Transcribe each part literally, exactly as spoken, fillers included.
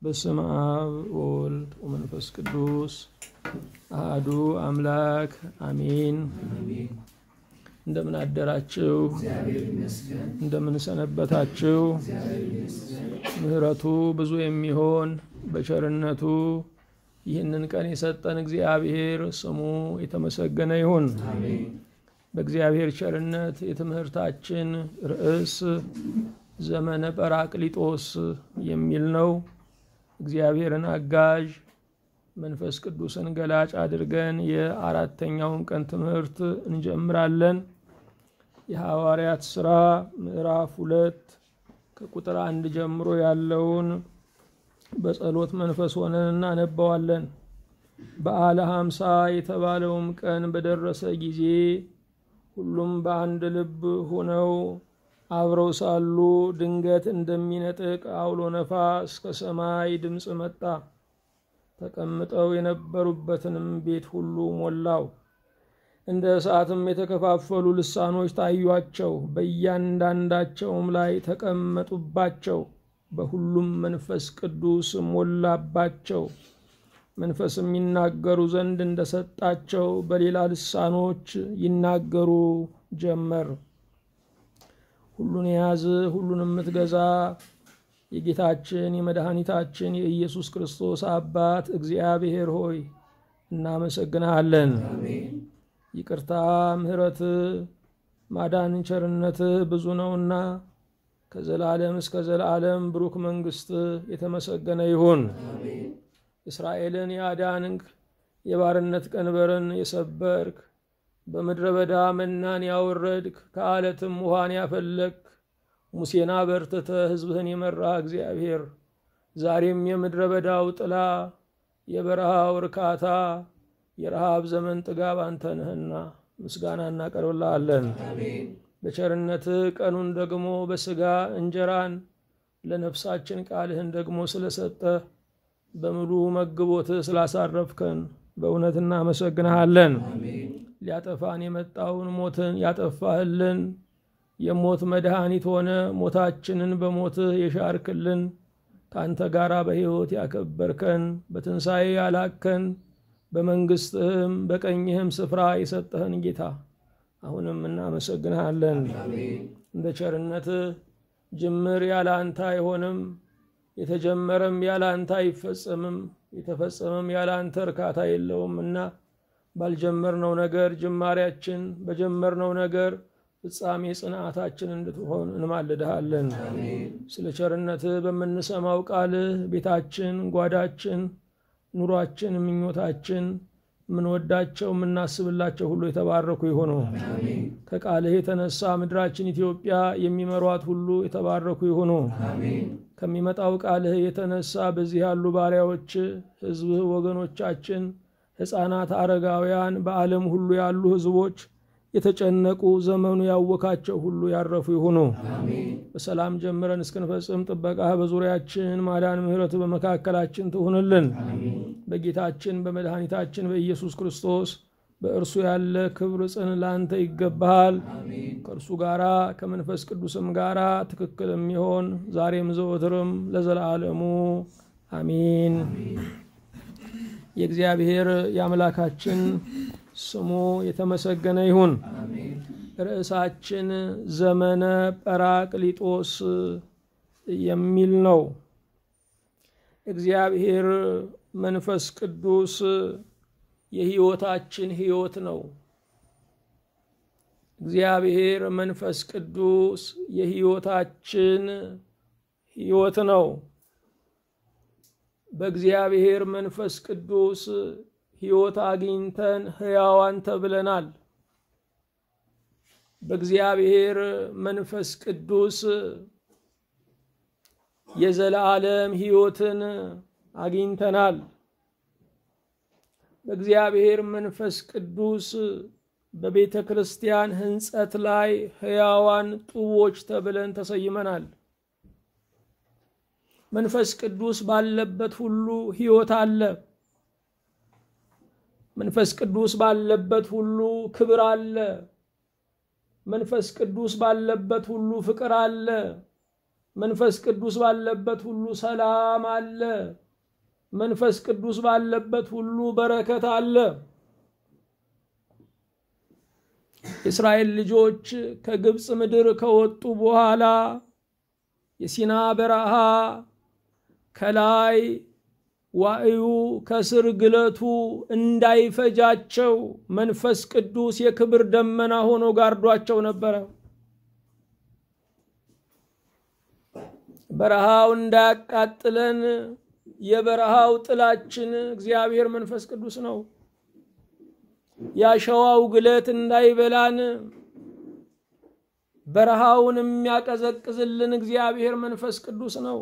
በስመ አብ ወወልድ ወመንፈስ ቅዱስ አሐዱ አምላክ አሜን። እንደምን አደራችሁ? እንደምን ሰነበታችሁ? ምህረቱ ብዙ የሚሆን በቸርነቱ ይህንን ቀን የሰጠን እግዚአብሔር ስሙ የተመሰገነ ይሁን። በእግዚአብሔር ቸርነት የትምህርታችን ርዕስ ዘመነ ጰራቅሊጦስ የሚል ነው። እግዚአብሔርን አጋዥ መንፈስ ቅዱስን ገላጭ አድርገን የአራተኛውን ቀን ትምህርት እንጀምራለን። የሐዋርያት ሥራ ምዕራፍ ሁለት ከቁጥር አንድ ጀምሮ ያለውን በጸሎት መንፈስ ሆነን እናነባዋለን። በዓለ ሀምሳ የተባለውም ቀን በደረሰ ጊዜ ሁሉም በአንድ ልብ ሆነው አብረው ሳሉ ድንገት እንደሚነጥቅ አውሎ ነፋስ ከሰማይ ድምፅ መጣ። ተቀምጠው የነበሩበትንም ቤት ሁሉ ሞላው። እንደ እሳትም የተከፋፈሉ ልሳኖች ታዩአቸው፣ በእያንዳንዳቸውም ላይ ተቀመጡባቸው። በሁሉም መንፈስ ቅዱስ ሞላባቸው። መንፈስም ይናገሩ ዘንድ እንደሰጣቸው በሌላ ልሳኖች ይናገሩ ጀመር። ሁሉን የያዝ ሁሉንም የምትገዛ የጌታችን የመድኃኒታችን የኢየሱስ ክርስቶስ አባት እግዚአብሔር ሆይ እናመሰግንሃለን። ይቅርታ፣ ምሕረት፣ ማዳን፣ ቸርነት ብዙ ነውና ከዘላለም እስከ ዘላለም ብሩክ መንግስት የተመሰገነ ይሁን። እስራኤልን ያዳንክ የባርነት ቀንበርን የሰበርክ በምድረ በዳ መናን ያወረድክ ከዓለትም ውሃን ያፈለክ ሙሴና በርትተ ሕዝብህን የመራ እግዚአብሔር ዛሬም የምድረ በዳው ጥላ የበረሃው እርካታ የረሃብ ዘመን ጥጋብ አንተ ነህና ምስጋና እናቀርብልሃለን። በቸርነትህ ቀኑን ደግሞ በሥጋ እንጀራን ለነፍሳችን ቃልህን ደግሞ ስለሰጠ በሙሉ መግቦትህ ስላሳረፍከን በእውነት እናመሰግንሃለን። ሊያጠፋን የመጣውን ሞትን ያጠፋህልን፣ የሞት መድኃኒት ሆነ ሞታችንን በሞትህ የሻርክልን፣ ከአንተ ጋር በሕይወት ያከበርከን፣ በትንሣኤ ያላከን፣ በመንግሥትህም በቀኝህም ስፍራ የሰጠህን ጌታ አሁንም እናመሰግንሃለን። እንደ ቸርነትህ ጅምር ያለ አንተ አይሆንም፣ የተጀመረም ያለ አንተ አይፈጸምም፣ የተፈጸመም ያለ አንተ እርካታ የለውምና ባልጀመርነው ነገር ጅማሬያችን፣ በጀመርነው ነገር ፍጻሜ ጽናታችን እንድትሆን እንማልድሃለን። ስለ ቸርነትህ በምንሰማው ቃልህ ቤታችን፣ ጓዳችን፣ ኑሯችን፣ ምኞታችን፣ ምንወዳቸው የምናስብላቸው ሁሉ የተባረኩ ይሆኑ። ከቃልህ የተነሳ ምድራችን ኢትዮጵያ የሚመሯት ሁሉ የተባረኩ ይሆኑ። ከሚመጣው ቃልህ የተነሳ በዚህ ያሉ ባሪያዎች፣ ሕዝብህ፣ ወገኖቻችን፣ ሕፃናት፣ አረጋውያን፣ በዓለም ሁሉ ያሉ ሕዝቦች የተጨነቁ ዘመኑ ያወካቸው ሁሉ ያረፉ ይሁኑ። በሰላም ጀምረን እስክንፈጽም ጥበቃህ በዙሪያችን፣ ማዳን፣ ምሕረት በመካከላችን ትሁንልን። በጌታችን በመድኃኒታችን በኢየሱስ ክርስቶስ በእርሱ ያለ ክብር ጽን ላንተ ይገባሃል። ከእርሱ ጋራ ከመንፈስ ቅዱስም ጋራ ትክክል የሚሆን ዛሬም ዘወትርም ለዘላለሙ አሜን። የእግዚአብሔር የአምላካችን ስሙ የተመሰገነ ይሁን። ርዕሳችን ዘመነ ጰራቅሊጦስ የሚል ነው። እግዚአብሔር መንፈስ ቅዱስ የሕይወታችን ሕይወት ነው። እግዚአብሔር መንፈስ ቅዱስ የሕይወታችን ሕይወት ነው። በእግዚአብሔር መንፈስ ቅዱስ ሕይወት አግኝተን ሕያዋን ተብለናል። በእግዚአብሔር መንፈስ ቅዱስ የዘላለም ሕይወትን አግኝተናል። በእግዚአብሔር መንፈስ ቅዱስ በቤተ ክርስቲያን ሕንጸት ላይ ሕያዋን ጡቦች ተብለን ተሰይመናል። መንፈስ ቅዱስ ባለበት ሁሉ ሕይወት አለ። መንፈስ ቅዱስ ባለበት ሁሉ ክብር አለ። መንፈስ ቅዱስ ባለበት ሁሉ ፍቅር አለ። መንፈስ ቅዱስ ባለበት ሁሉ ሰላም አለ። መንፈስ ቅዱስ ባለበት ሁሉ በረከት አለ። እስራኤል ልጆች ከግብጽ ምድር ከወጡ በኋላ የሲና በረሃ ከላይ ዋዕዩ ከስር ግለቱ እንዳይፈጃቸው መንፈስ ቅዱስ የክብር ደመና ሆኖ ጋርዷቸው ነበር። በረሃው እንዳያቃጥለን የበረሃው ጥላችን እግዚአብሔር መንፈስ ቅዱስ ነው። ያሸዋው ግለት እንዳይበላን በረሃውን የሚያቀዘቅዝልን እግዚአብሔር መንፈስ ቅዱስ ነው።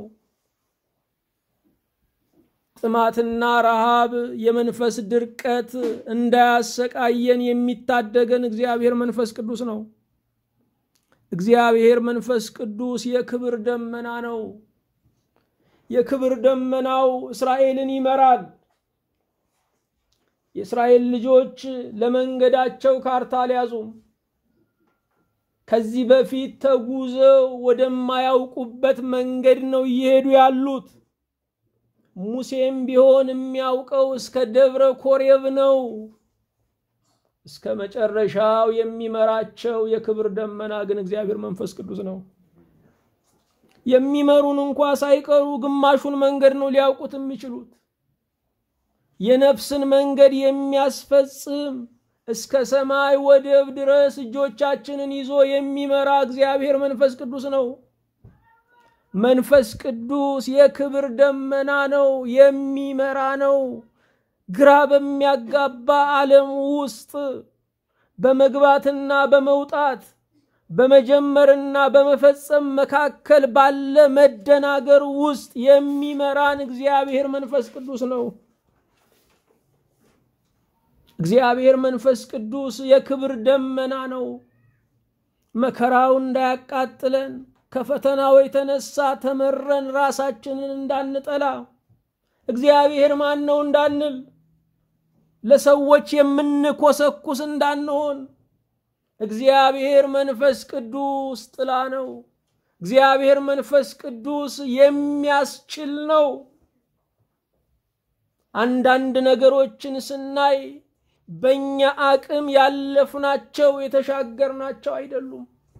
ጥማትና ረሃብ የመንፈስ ድርቀት እንዳያሰቃየን የሚታደገን እግዚአብሔር መንፈስ ቅዱስ ነው። እግዚአብሔር መንፈስ ቅዱስ የክብር ደመና ነው። የክብር ደመናው እስራኤልን ይመራል። የእስራኤል ልጆች ለመንገዳቸው ካርታ አልያዙም። ከዚህ በፊት ተጉዘው ወደማያውቁበት መንገድ ነው እየሄዱ ያሉት። ሙሴም ቢሆን የሚያውቀው እስከ ደብረ ኮሬብ ነው። እስከ መጨረሻው የሚመራቸው የክብር ደመና ግን እግዚአብሔር መንፈስ ቅዱስ ነው። የሚመሩን እንኳን ሳይቀሩ ግማሹን መንገድ ነው ሊያውቁት የሚችሉት። የነፍስን መንገድ የሚያስፈጽም እስከ ሰማይ ወደብ ድረስ እጆቻችንን ይዞ የሚመራ እግዚአብሔር መንፈስ ቅዱስ ነው። መንፈስ ቅዱስ የክብር ደመና ነው፣ የሚመራ ነው። ግራ በሚያጋባ ዓለም ውስጥ በመግባትና በመውጣት በመጀመርና በመፈጸም መካከል ባለ መደናገር ውስጥ የሚመራን እግዚአብሔር መንፈስ ቅዱስ ነው። እግዚአብሔር መንፈስ ቅዱስ የክብር ደመና ነው። መከራው እንዳያቃጥለን ከፈተናው የተነሳ ተመረን ራሳችንን እንዳንጠላ እግዚአብሔር ማን ነው እንዳንል ለሰዎች የምንኮሰኩስ እንዳንሆን እግዚአብሔር መንፈስ ቅዱስ ጥላ ነው። እግዚአብሔር መንፈስ ቅዱስ የሚያስችል ነው። አንዳንድ ነገሮችን ስናይ በእኛ አቅም ያለፍናቸው የተሻገርናቸው አይደሉም።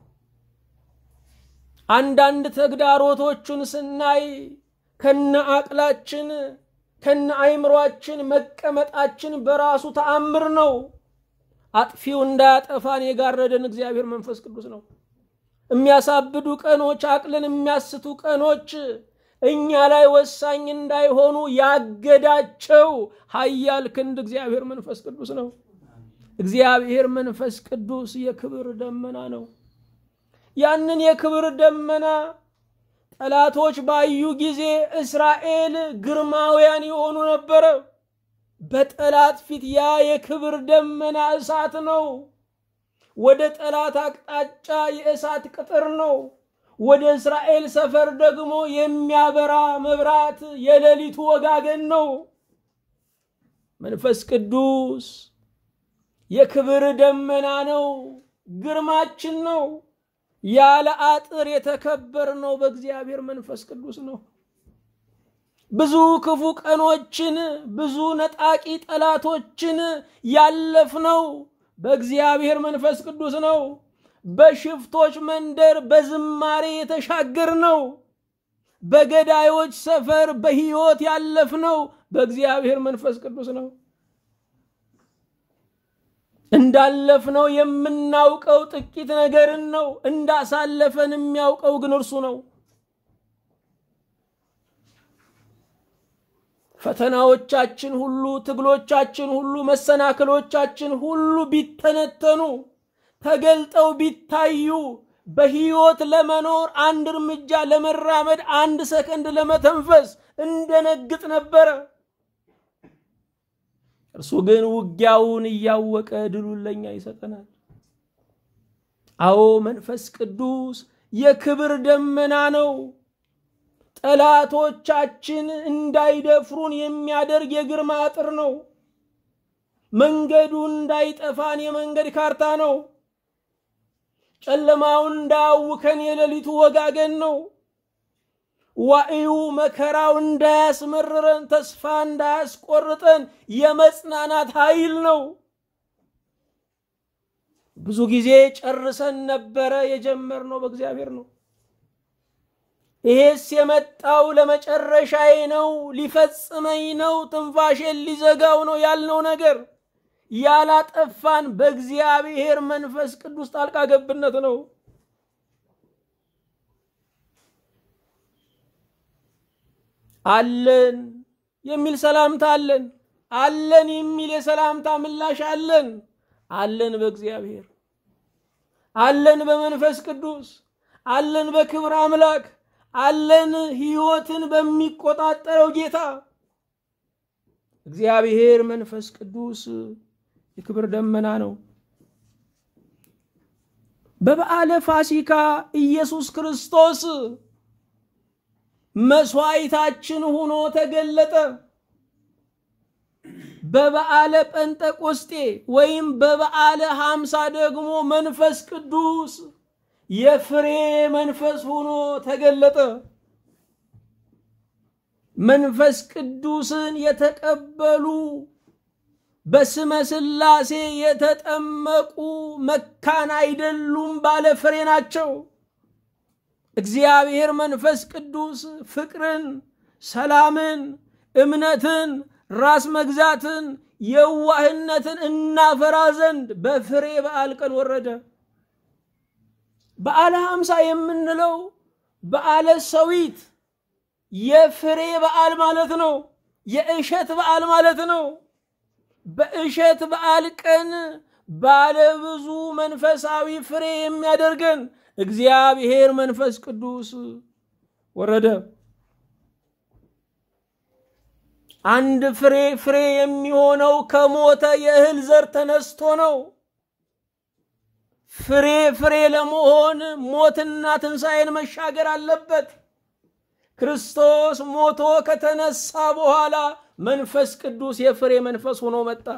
አንዳንድ ተግዳሮቶችን ስናይ ከነ አቅላችን ከነ አይምሮአችን መቀመጣችን በራሱ ተአምር ነው። አጥፊው እንዳያጠፋን የጋረደን እግዚአብሔር መንፈስ ቅዱስ ነው። የሚያሳብዱ ቀኖች፣ አቅልን የሚያስቱ ቀኖች እኛ ላይ ወሳኝ እንዳይሆኑ ያገዳቸው ኃያል ክንድ እግዚአብሔር መንፈስ ቅዱስ ነው። እግዚአብሔር መንፈስ ቅዱስ የክብር ደመና ነው። ያንን የክብር ደመና ጠላቶች ባዩ ጊዜ እስራኤል ግርማውያን የሆኑ ነበር። በጠላት ፊት ያ የክብር ደመና እሳት ነው። ወደ ጠላት አቅጣጫ የእሳት ቅጥር ነው። ወደ እስራኤል ሰፈር ደግሞ የሚያበራ መብራት የሌሊቱ ወጋገን ነው። መንፈስ ቅዱስ የክብር ደመና ነው። ግርማችን ነው። ያለ አጥር የተከበር ነው በእግዚአብሔር መንፈስ ቅዱስ ነው። ብዙ ክፉ ቀኖችን ብዙ ነጣቂ ጠላቶችን ያለፍነው በእግዚአብሔር መንፈስ ቅዱስ ነው። በሽፍቶች መንደር በዝማሬ የተሻገር ነው። በገዳዮች ሰፈር በሕይወት ያለፍነው በእግዚአብሔር መንፈስ ቅዱስ ነው። እንዳለፍነው የምናውቀው ጥቂት ነገርን ነው። እንዳሳለፈን የሚያውቀው ግን እርሱ ነው። ፈተናዎቻችን ሁሉ፣ ትግሎቻችን ሁሉ፣ መሰናክሎቻችን ሁሉ ቢተነተኑ ተገልጠው ቢታዩ በሕይወት ለመኖር አንድ እርምጃ ለመራመድ አንድ ሰከንድ ለመተንፈስ እንደነግጥ ነበር። እርሱ ግን ውጊያውን እያወቀ ድሉን ለኛ ይሰጠናል። አዎ መንፈስ ቅዱስ የክብር ደመና ነው። ጠላቶቻችን እንዳይደፍሩን የሚያደርግ የግርማ አጥር ነው። መንገዱ እንዳይጠፋን የመንገድ ካርታ ነው። ጨለማውን እንዳያውከን የሌሊቱ ወጋገን ነው። ዋዕዩ መከራው እንዳያስመርረን ተስፋ እንዳያስቆርጠን የመጽናናት ኃይል ነው። ብዙ ጊዜ ጨርሰን ነበረ የጀመርነው በእግዚአብሔር ነው። ይሄስ የመጣው ለመጨረሻዬ ነው፣ ሊፈጽመኝ ነው፣ ትንፋሼን ሊዘጋው ነው ያልነው ነገር ያላጠፋን በእግዚአብሔር መንፈስ ቅዱስ ጣልቃ ገብነት ነው። አለን የሚል ሰላምታ አለን፣ አለን የሚል የሰላምታ ምላሽ አለን። አለን በእግዚአብሔር፣ አለን በመንፈስ ቅዱስ፣ አለን በክብር አምላክ፣ አለን ሕይወትን በሚቆጣጠረው ጌታ። እግዚአብሔር መንፈስ ቅዱስ የክብር ደመና ነው። በበዓለ ፋሲካ ኢየሱስ ክርስቶስ መስዋዕታችን ሆኖ ተገለጠ። በበዓለ ጴንጤቆስጤ ወይም በበዓለ ሃምሳ ደግሞ መንፈስ ቅዱስ የፍሬ መንፈስ ሆኖ ተገለጠ። መንፈስ ቅዱስን የተቀበሉ በስመ ሥላሴ የተጠመቁ መካን አይደሉም፣ ባለ ፍሬ ናቸው። እግዚአብሔር መንፈስ ቅዱስ ፍቅርን፣ ሰላምን፣ እምነትን፣ ራስ መግዛትን፣ የዋህነትን እናፈራ ዘንድ በፍሬ በዓል ቀን ወረደ። በዓለ ሃምሳ የምንለው በዓለ ሰዊት የፍሬ በዓል ማለት ነው። የእሸት በዓል ማለት ነው። በእሸት በዓል ቀን ባለ ብዙ መንፈሳዊ ፍሬ የሚያደርገን እግዚአብሔር መንፈስ ቅዱስ ወረደ። አንድ ፍሬ ፍሬ የሚሆነው ከሞተ የእህል ዘር ተነስቶ ነው። ፍሬ ፍሬ ለመሆን ሞትና ትንሣኤን መሻገር አለበት። ክርስቶስ ሞቶ ከተነሳ በኋላ መንፈስ ቅዱስ የፍሬ መንፈስ ሆኖ መጣ።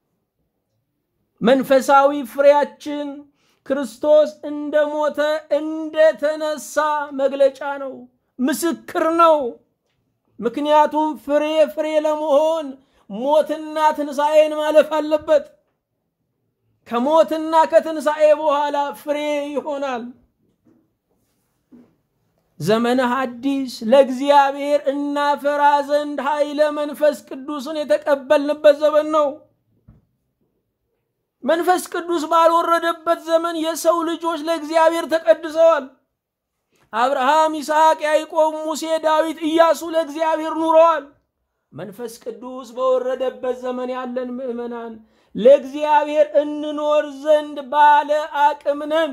መንፈሳዊ ፍሬያችን ክርስቶስ እንደሞተ እንደተነሳ መግለጫ ነው፣ ምስክር ነው። ምክንያቱም ፍሬ ፍሬ ለመሆን ሞትና ትንሣኤን ማለፍ አለበት። ከሞትና ከትንሣኤ በኋላ ፍሬ ይሆናል። ዘመነ ሐዲስ ለእግዚአብሔር እናፈራ ዘንድ ኃይለ መንፈስ ቅዱስን የተቀበልንበት ዘመን ነው። መንፈስ ቅዱስ ባልወረደበት ዘመን የሰው ልጆች ለእግዚአብሔር ተቀድሰዋል። አብርሃም፣ ይስሐቅ፣ ያዕቆብ፣ ሙሴ፣ ዳዊት፣ ኢያሱ ለእግዚአብሔር ኑረዋል። መንፈስ ቅዱስ በወረደበት ዘመን ያለን ምእመናን ለእግዚአብሔር እንኖር ዘንድ ባለ አቅም ነን።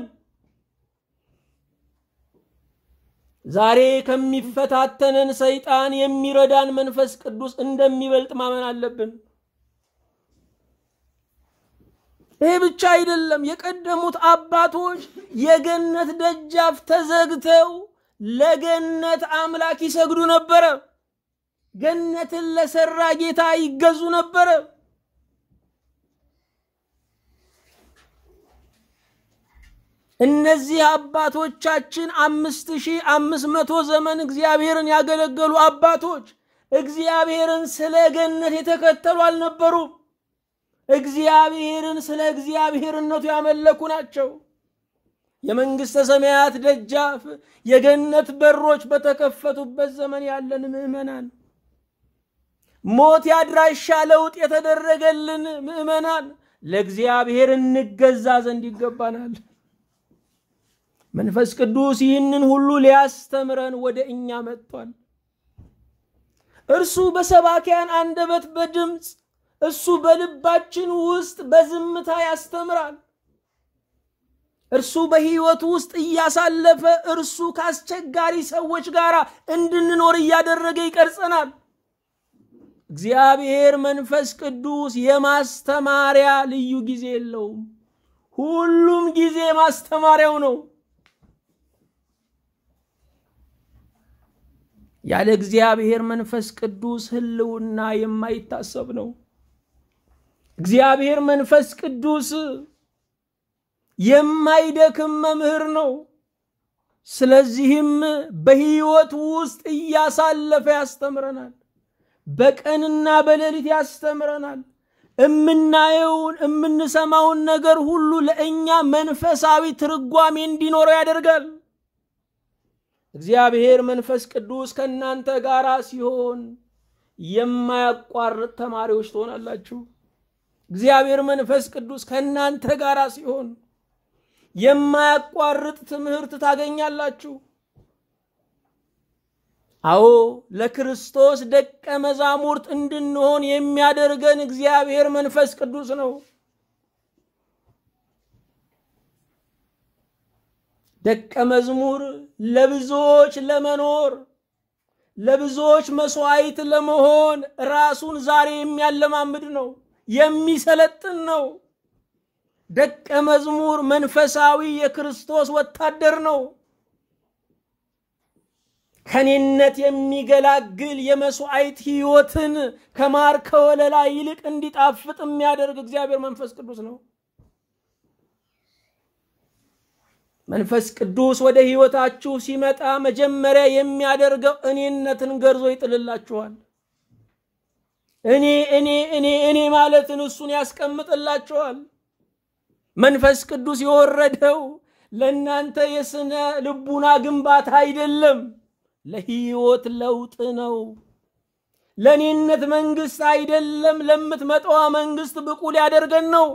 ዛሬ ከሚፈታተነን ሰይጣን የሚረዳን መንፈስ ቅዱስ እንደሚበልጥ ማመን አለብን። ይህ ብቻ አይደለም። የቀደሙት አባቶች የገነት ደጃፍ ተዘግተው ለገነት አምላክ ይሰግዱ ነበረ። ገነትን ለሰራ ጌታ ይገዙ ነበረ። እነዚህ አባቶቻችን አምስት ሺህ አምስት መቶ ዘመን እግዚአብሔርን ያገለገሉ አባቶች እግዚአብሔርን ስለ ገነት የተከተሉ አልነበሩም። እግዚአብሔርን ስለ እግዚአብሔርነቱ ያመለኩ ናቸው። የመንግስተ ሰማያት ደጃፍ የገነት በሮች በተከፈቱበት ዘመን ያለን ምእመናን፣ ሞት ያድራሻ ለውጥ የተደረገልን ምእመናን ለእግዚአብሔር እንገዛ ዘንድ ይገባናል። መንፈስ ቅዱስ ይህንን ሁሉ ሊያስተምረን ወደ እኛ መጥቷል። እርሱ በሰባኪያን አንደበት በድምጽ፣ እሱ በልባችን ውስጥ በዝምታ ያስተምራል። እርሱ በህይወት ውስጥ እያሳለፈ እርሱ ካስቸጋሪ ሰዎች ጋር እንድንኖር እያደረገ ይቀርጸናል። እግዚአብሔር መንፈስ ቅዱስ የማስተማሪያ ልዩ ጊዜ የለውም። ሁሉም ጊዜ ማስተማሪያው ነው። ያለ እግዚአብሔር መንፈስ ቅዱስ ህልውና የማይታሰብ ነው። እግዚአብሔር መንፈስ ቅዱስ የማይደክም መምህር ነው። ስለዚህም በሕይወት ውስጥ እያሳለፈ ያስተምረናል። በቀንና በሌሊት ያስተምረናል። እምናየውን እምንሰማውን ነገር ሁሉ ለእኛ መንፈሳዊ ትርጓሜ እንዲኖረው ያደርጋል። እግዚአብሔር መንፈስ ቅዱስ ከእናንተ ጋር ሲሆን የማያቋርጥ ተማሪዎች ትሆናላችሁ። እግዚአብሔር መንፈስ ቅዱስ ከእናንተ ጋር ሲሆን የማያቋርጥ ትምህርት ታገኛላችሁ። አዎ ለክርስቶስ ደቀ መዛሙርት እንድንሆን የሚያደርገን እግዚአብሔር መንፈስ ቅዱስ ነው። ደቀ መዝሙር ለብዙዎች ለመኖር ለብዙዎች መስዋዕት ለመሆን ራሱን ዛሬ የሚያለማምድ ነው፣ የሚሰለጥን ነው። ደቀ መዝሙር መንፈሳዊ የክርስቶስ ወታደር ነው። ከኔነት የሚገላግል የመስዋዕት ሕይወትን ከማር ከወለላ ይልቅ እንዲጣፍጥ የሚያደርግ እግዚአብሔር መንፈስ ቅዱስ ነው። መንፈስ ቅዱስ ወደ ሕይወታችሁ ሲመጣ መጀመሪያ የሚያደርገው እኔነትን ገርዞ ይጥልላችኋል። እኔ እኔ እኔ እኔ ማለትን እሱን ያስቀምጥላችኋል። መንፈስ ቅዱስ የወረደው ለእናንተ የስነ ልቡና ግንባታ አይደለም፣ ለሕይወት ለውጥ ነው። ለኔነት መንግስት አይደለም፣ ለምትመጣዋ መንግስት ብቁ ሊያደርገን ነው።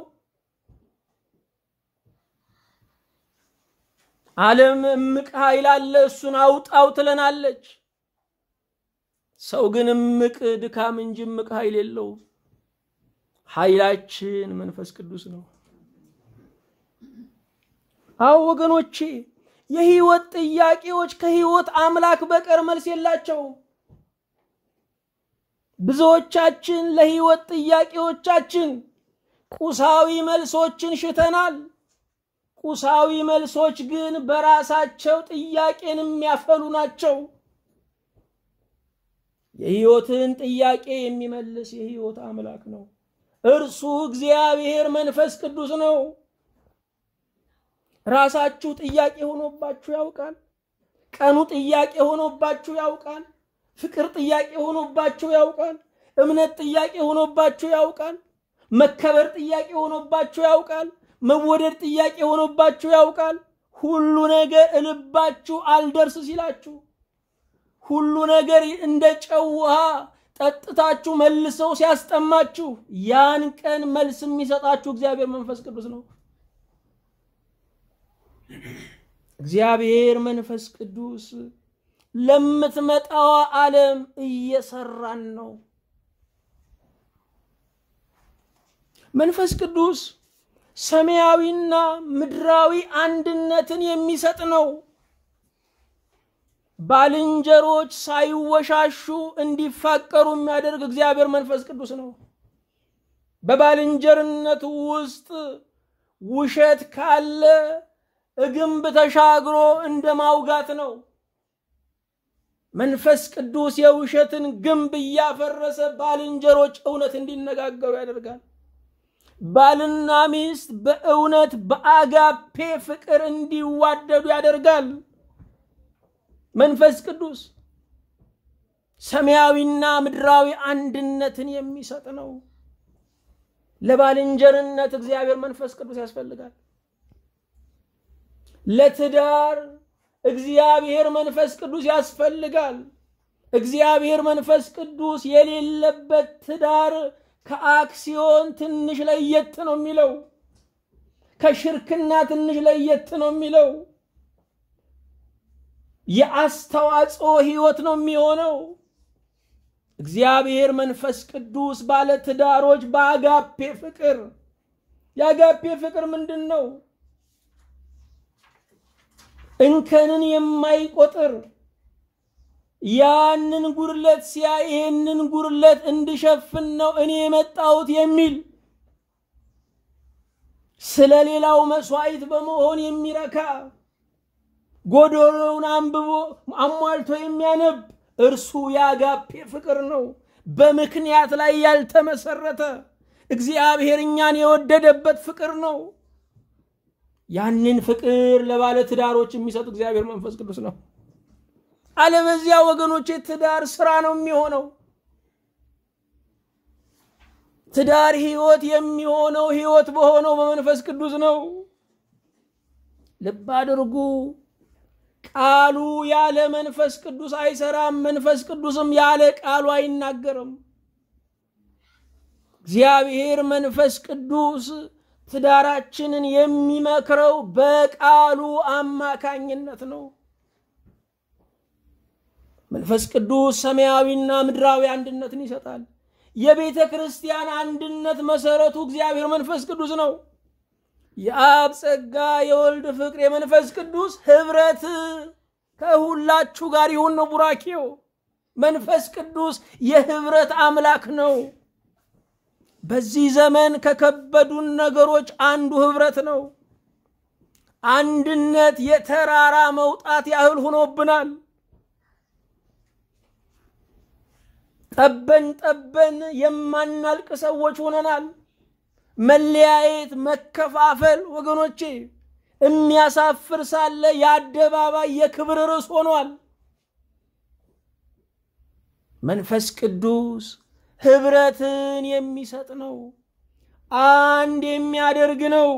ዓለም እምቅ ኃይል አለ፣ እሱን አውጣው ትለናለች። ሰው ግን እምቅ ድካም እንጂ እምቅ ኃይል የለውም። ኃይላችን መንፈስ ቅዱስ ነው። አዎ ወገኖቼ፣ የሕይወት ጥያቄዎች ከሕይወት አምላክ በቀር መልስ የላቸውም። ብዙዎቻችን ለሕይወት ጥያቄዎቻችን ቁሳዊ መልሶችን ሽተናል። ቁሳዊ መልሶች ግን በራሳቸው ጥያቄን የሚያፈሉ ናቸው። የሕይወትን ጥያቄ የሚመልስ የሕይወት አምላክ ነው። እርሱ እግዚአብሔር መንፈስ ቅዱስ ነው። ራሳችሁ ጥያቄ ሆኖባችሁ ያውቃል? ቀኑ ጥያቄ ሆኖባችሁ ያውቃል? ፍቅር ጥያቄ ሆኖባችሁ ያውቃል? እምነት ጥያቄ ሆኖባችሁ ያውቃል? መከበር ጥያቄ ሆኖባችሁ ያውቃል? መወደድ ጥያቄ ሆኖባችሁ ያውቃል? ሁሉ ነገር ልባችሁ አልደርስ ሲላችሁ፣ ሁሉ ነገር እንደ ጨው ውሃ ጠጥታችሁ መልሰው ሲያስጠማችሁ፣ ያን ቀን መልስ የሚሰጣችሁ እግዚአብሔር መንፈስ ቅዱስ ነው። እግዚአብሔር መንፈስ ቅዱስ ለምትመጣው ዓለም እየሰራን ነው። መንፈስ ቅዱስ ሰማያዊና ምድራዊ አንድነትን የሚሰጥ ነው። ባልንጀሮች ሳይወሻሹ እንዲፋቀሩ የሚያደርግ እግዚአብሔር መንፈስ ቅዱስ ነው። በባልንጀርነቱ ውስጥ ውሸት ካለ ግንብ ተሻግሮ እንደማውጋት ነው። መንፈስ ቅዱስ የውሸትን ግንብ እያፈረሰ ባልንጀሮች እውነት እንዲነጋገሩ ያደርጋል። ባልና ሚስት በእውነት በአጋፔ ፍቅር እንዲዋደዱ ያደርጋል። መንፈስ ቅዱስ ሰማያዊና ምድራዊ አንድነትን የሚሰጥ ነው። ለባልንጀርነት እግዚአብሔር መንፈስ ቅዱስ ያስፈልጋል። ለትዳር እግዚአብሔር መንፈስ ቅዱስ ያስፈልጋል። እግዚአብሔር መንፈስ ቅዱስ የሌለበት ትዳር ከአክሲዮን ትንሽ ለየት ነው የሚለው፣ ከሽርክና ትንሽ ለየት ነው የሚለው። የአስተዋጽኦ ሕይወት ነው የሚሆነው። እግዚአብሔር መንፈስ ቅዱስ ባለ ትዳሮች በአጋፔ ፍቅር። የአጋፔ ፍቅር ምንድን ነው? እንከንን የማይቆጥር፣ ያንን ጉርለት ሲያይ ይሄንን ጉርለት እንድሸፍን ነው እኔ የመጣሁት የሚል፣ ስለሌላው መስዋዕት በመሆን የሚረካ፣ ጎዶሎውን አንብቦ አሟልቶ የሚያነብ እርሱ የአጋፔ ፍቅር ነው። በምክንያት ላይ ያልተመሰረተ እግዚአብሔር እኛን የወደደበት ፍቅር ነው። ያንን ፍቅር ለባለ ትዳሮች የሚሰጥ እግዚአብሔር መንፈስ ቅዱስ ነው። አለበዚያ ወገኖቼ ትዳር ስራ ነው የሚሆነው። ትዳር ህይወት የሚሆነው ህይወት በሆነው በመንፈስ ቅዱስ ነው። ልብ አድርጉ። ቃሉ ያለ መንፈስ ቅዱስ አይሰራም፣ መንፈስ ቅዱስም ያለ ቃሉ አይናገርም። እግዚአብሔር መንፈስ ቅዱስ ትዳራችንን የሚመክረው በቃሉ አማካኝነት ነው። መንፈስ ቅዱስ ሰማያዊና ምድራዊ አንድነትን ይሰጣል። የቤተ ክርስቲያን አንድነት መሰረቱ እግዚአብሔር መንፈስ ቅዱስ ነው። የአብ ጸጋ የወልድ ፍቅር የመንፈስ ቅዱስ ህብረት ከሁላችሁ ጋር ይሁን ነው ቡራኬው። መንፈስ ቅዱስ የህብረት አምላክ ነው። በዚህ ዘመን ከከበዱን ነገሮች አንዱ ህብረት ነው። አንድነት የተራራ መውጣት ያህል ሆኖብናል። ጠበን ጠበን የማናልቅ ሰዎች ሆነናል። መለያየት መከፋፈል ወገኖቼ የሚያሳፍር ሳለ የአደባባይ የክብር ርዕስ ሆኗል። መንፈስ ቅዱስ ህብረትን የሚሰጥ ነው። አንድ የሚያደርግ ነው።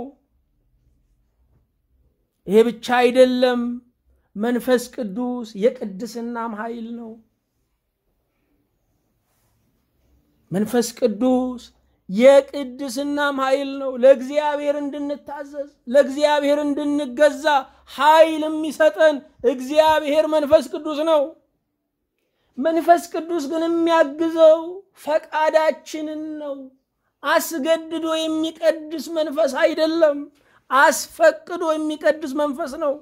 ይሄ ብቻ አይደለም፣ መንፈስ ቅዱስ የቅድስናም ኃይል ነው። መንፈስ ቅዱስ የቅድስናም ኃይል ነው። ለእግዚአብሔር እንድንታዘዝ ለእግዚአብሔር እንድንገዛ ኃይል የሚሰጠን እግዚአብሔር መንፈስ ቅዱስ ነው። መንፈስ ቅዱስ ግን የሚያግዘው ፈቃዳችንን ነው። አስገድዶ የሚቀድስ መንፈስ አይደለም፣ አስፈቅዶ የሚቀድስ መንፈስ ነው።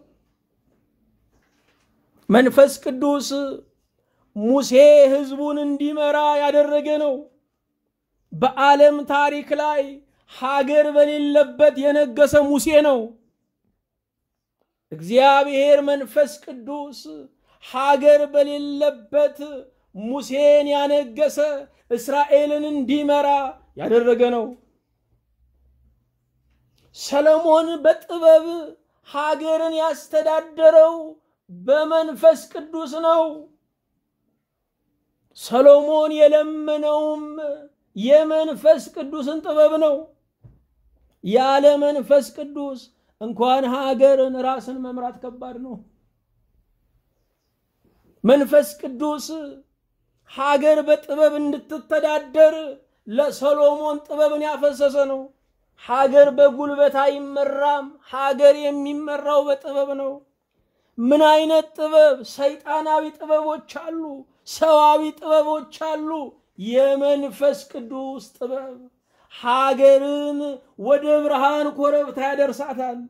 መንፈስ ቅዱስ ሙሴ ህዝቡን እንዲመራ ያደረገ ነው። በዓለም ታሪክ ላይ ሀገር በሌለበት የነገሰ ሙሴ ነው። እግዚአብሔር መንፈስ ቅዱስ ሀገር በሌለበት ሙሴን ያነገሰ እስራኤልን እንዲመራ ያደረገ ነው። ሰሎሞን በጥበብ ሀገርን ያስተዳደረው በመንፈስ ቅዱስ ነው። ሰሎሞን የለመነውም የመንፈስ ቅዱስን ጥበብ ነው። ያለ መንፈስ ቅዱስ እንኳን ሀገርን ራስን መምራት ከባድ ነው። መንፈስ ቅዱስ ሀገር በጥበብ እንድትተዳደር ለሰሎሞን ጥበብን ያፈሰሰ ነው። ሀገር በጉልበት አይመራም፣ ሀገር የሚመራው በጥበብ ነው። ምን አይነት ጥበብ? ሰይጣናዊ ጥበቦች አሉ፣ ሰዋዊ ጥበቦች አሉ። የመንፈስ ቅዱስ ጥበብ ሀገርን ወደ ብርሃን ኮረብታ ያደርሳታል።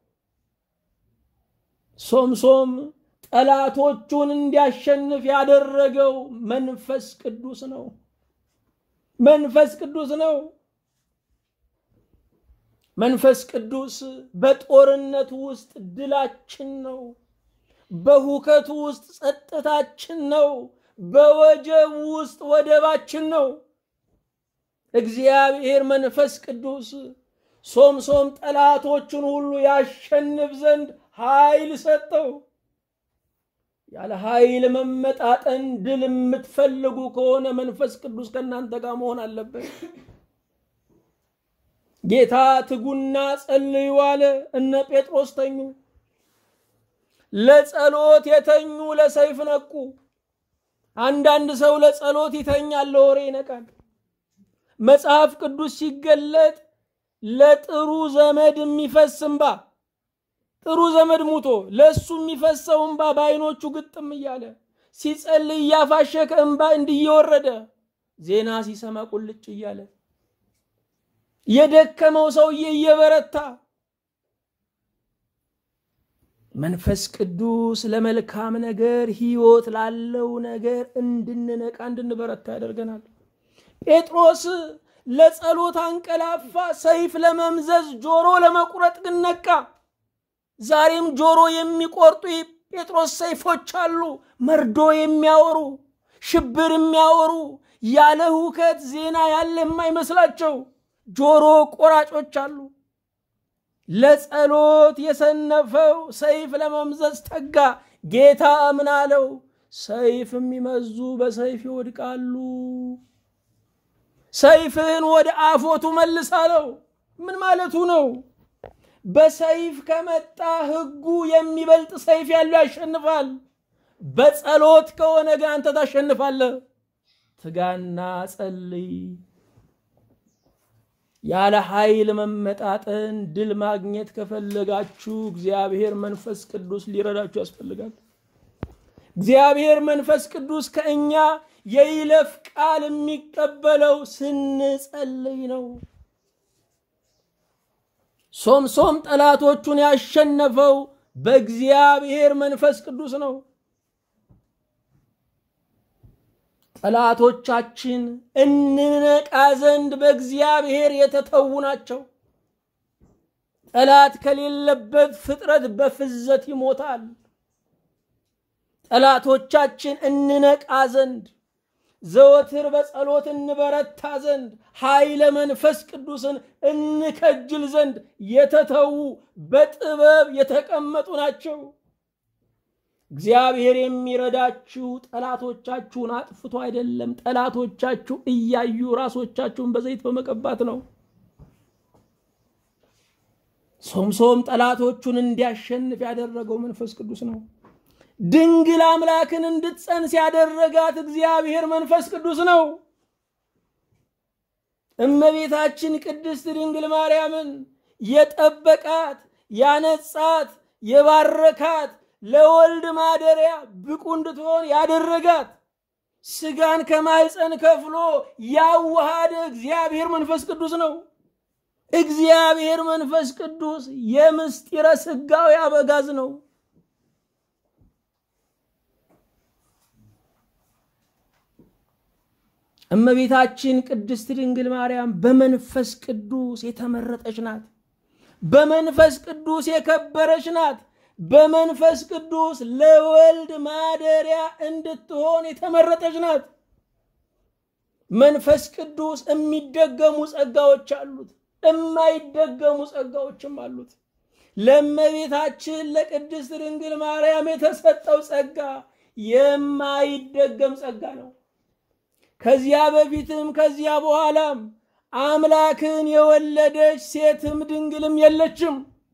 ሶምሶም ጠላቶቹን እንዲያሸንፍ ያደረገው መንፈስ ቅዱስ ነው። መንፈስ ቅዱስ ነው። መንፈስ ቅዱስ በጦርነት ውስጥ ድላችን ነው። በሁከቱ ውስጥ ጸጥታችን ነው። በወጀብ ውስጥ ወደባችን ነው። እግዚአብሔር መንፈስ ቅዱስ ሶምሶም ጠላቶቹን ሁሉ ያሸንፍ ዘንድ ኃይል ሰጠው። ያለ ኃይል መመጣጠን ድል የምትፈልጉ ከሆነ መንፈስ ቅዱስ ከናንተ ጋር መሆን አለበት። ጌታ ትጉና ጸልዩ አለ። እነ ጴጥሮስ ተኙ። ለጸሎት የተኙ ለሰይፍ ነቁ። አንዳንድ ሰው ለጸሎት ይተኛል፣ ለወሬ ይነቃል። መጽሐፍ ቅዱስ ሲገለጥ ለጥሩ ዘመድ የሚፈስ እንባ፣ ጥሩ ዘመድ ሙቶ ለሱ የሚፈሰው እንባ በአይኖቹ ግጥም እያለ ሲጸልይ ያፋሸከ እንባ እንዲየወረደ ዜና ሲሰማ ቁልጭ እያለ የደከመው ሰውዬ እየበረታ መንፈስ ቅዱስ ለመልካም ነገር ሕይወት ላለው ነገር እንድንነቃ እንድንበረታ ያደርገናል። ጴጥሮስ ለጸሎት አንቀላፋ፣ ሰይፍ ለመምዘዝ ጆሮ ለመቁረጥ ግን ነቃ። ዛሬም ጆሮ የሚቆርጡ ጴጥሮስ ሰይፎች አሉ። መርዶ የሚያወሩ፣ ሽብር የሚያወሩ፣ ያለ ሁከት ዜና ያለ የማይመስላቸው ጆሮ ቆራጮች አሉ። ለጸሎት የሰነፈው ሰይፍ ለመምዘዝ ተጋ። ጌታ ምን አለው? ሰይፍ የሚመዙ በሰይፍ ይወድቃሉ። ሰይፍን ወደ አፎቱ መልሳለው። ምን ማለቱ ነው? በሰይፍ ከመጣ ሕጉ የሚበልጥ ሰይፍ ያለው ያሸንፋል። በጸሎት ከሆነ ግን አንተ ታሸንፋለህ። ትጋና ጸልይ። ያለ ኃይል መመጣጠን ድል ማግኘት ከፈለጋችሁ እግዚአብሔር መንፈስ ቅዱስ ሊረዳችሁ ያስፈልጋል። እግዚአብሔር መንፈስ ቅዱስ ከእኛ የይለፍ ቃል የሚቀበለው ስንጸልይ ነው። ሶምሶን ጠላቶቹን ያሸነፈው በእግዚአብሔር መንፈስ ቅዱስ ነው። ጠላቶቻችን እንነቃ ዘንድ በእግዚአብሔር የተተዉ ናቸው። ጠላት ከሌለበት ፍጥረት በፍዘት ይሞታል። ጠላቶቻችን እንነቃ ዘንድ ዘወትር በጸሎት እንበረታ ዘንድ ኃይለ መንፈስ ቅዱስን እንከጅል ዘንድ የተተዉ በጥበብ የተቀመጡ ናቸው። እግዚአብሔር የሚረዳችሁ ጠላቶቻችሁን አጥፍቶ አይደለም፣ ጠላቶቻችሁ እያዩ ራሶቻችሁን በዘይት በመቀባት ነው። ሶምሶን ጠላቶቹን እንዲያሸንፍ ያደረገው መንፈስ ቅዱስ ነው። ድንግል አምላክን እንድትጸንስ ያደረጋት እግዚአብሔር መንፈስ ቅዱስ ነው። እመቤታችን ቅድስት ድንግል ማርያምን የጠበቃት፣ ያነጻት፣ የባረካት ለወልድ ማደሪያ ብቁ እንድትሆን ያደረጋት ስጋን ከማህፀን ከፍሎ ያዋሃደ እግዚአብሔር መንፈስ ቅዱስ ነው። እግዚአብሔር መንፈስ ቅዱስ የምስጢረ ስጋው አበጋዝ ነው። እመቤታችን ቅድስት ድንግል ማርያም በመንፈስ ቅዱስ የተመረጠች ናት። በመንፈስ ቅዱስ የከበረች ናት። በመንፈስ ቅዱስ ለወልድ ማደሪያ እንድትሆን የተመረጠች ናት። መንፈስ ቅዱስ የሚደገሙ ጸጋዎች አሉት፣ የማይደገሙ ጸጋዎችም አሉት። ለእመቤታችን ለቅድስት ድንግል ማርያም የተሰጠው ጸጋ የማይደገም ጸጋ ነው። ከዚያ በፊትም ከዚያ በኋላም አምላክን የወለደች ሴትም ድንግልም የለችም።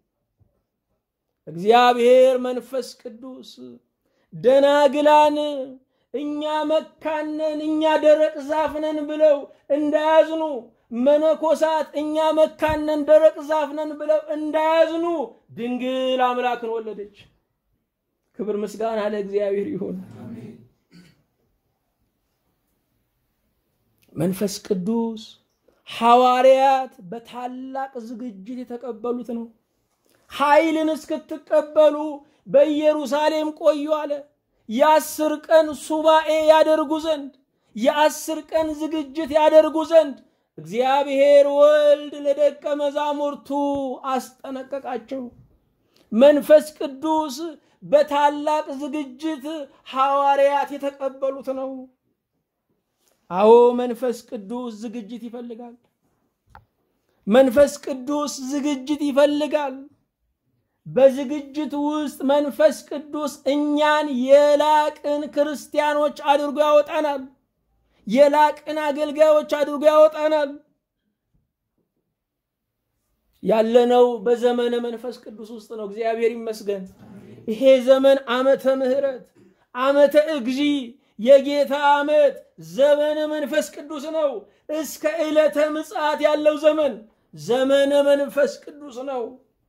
እግዚአብሔር መንፈስ ቅዱስ ደናግላን እኛ መካነን እኛ ደረቅ ዛፍነን ብለው እንዳያዝኑ፣ መነኮሳት እኛ መካነን ደረቅ ዛፍነን ብለው እንዳያዝኑ ድንግል አምላክን ወለደች። ክብር ምስጋና ለእግዚአብሔር ይሁን። መንፈስ ቅዱስ ሐዋርያት በታላቅ ዝግጅት የተቀበሉት ነው። ኃይልን እስክትቀበሉ በኢየሩሳሌም ቆዩ አለ። የአስር ቀን ሱባኤ ያደርጉ ዘንድ፣ የአስር ቀን ዝግጅት ያደርጉ ዘንድ እግዚአብሔር ወልድ ለደቀ መዛሙርቱ አስጠነቀቃቸው። መንፈስ ቅዱስ በታላቅ ዝግጅት ሐዋርያት የተቀበሉት ነው። አዎ መንፈስ ቅዱስ ዝግጅት ይፈልጋል። መንፈስ ቅዱስ ዝግጅት ይፈልጋል። በዝግጅት ውስጥ መንፈስ ቅዱስ እኛን የላቅን ክርስቲያኖች አድርጎ ያወጣናል። የላቅን አገልጋዮች አድርጎ ያወጣናል። ያለነው በዘመነ መንፈስ ቅዱስ ውስጥ ነው። እግዚአብሔር ይመስገን። ይሄ ዘመን ዓመተ ምህረት፣ ዓመተ እግዚ የጌታ ዓመት ዘመነ መንፈስ ቅዱስ ነው። እስከ ዕለተ ምጽአት ያለው ዘመን ዘመነ መንፈስ ቅዱስ ነው።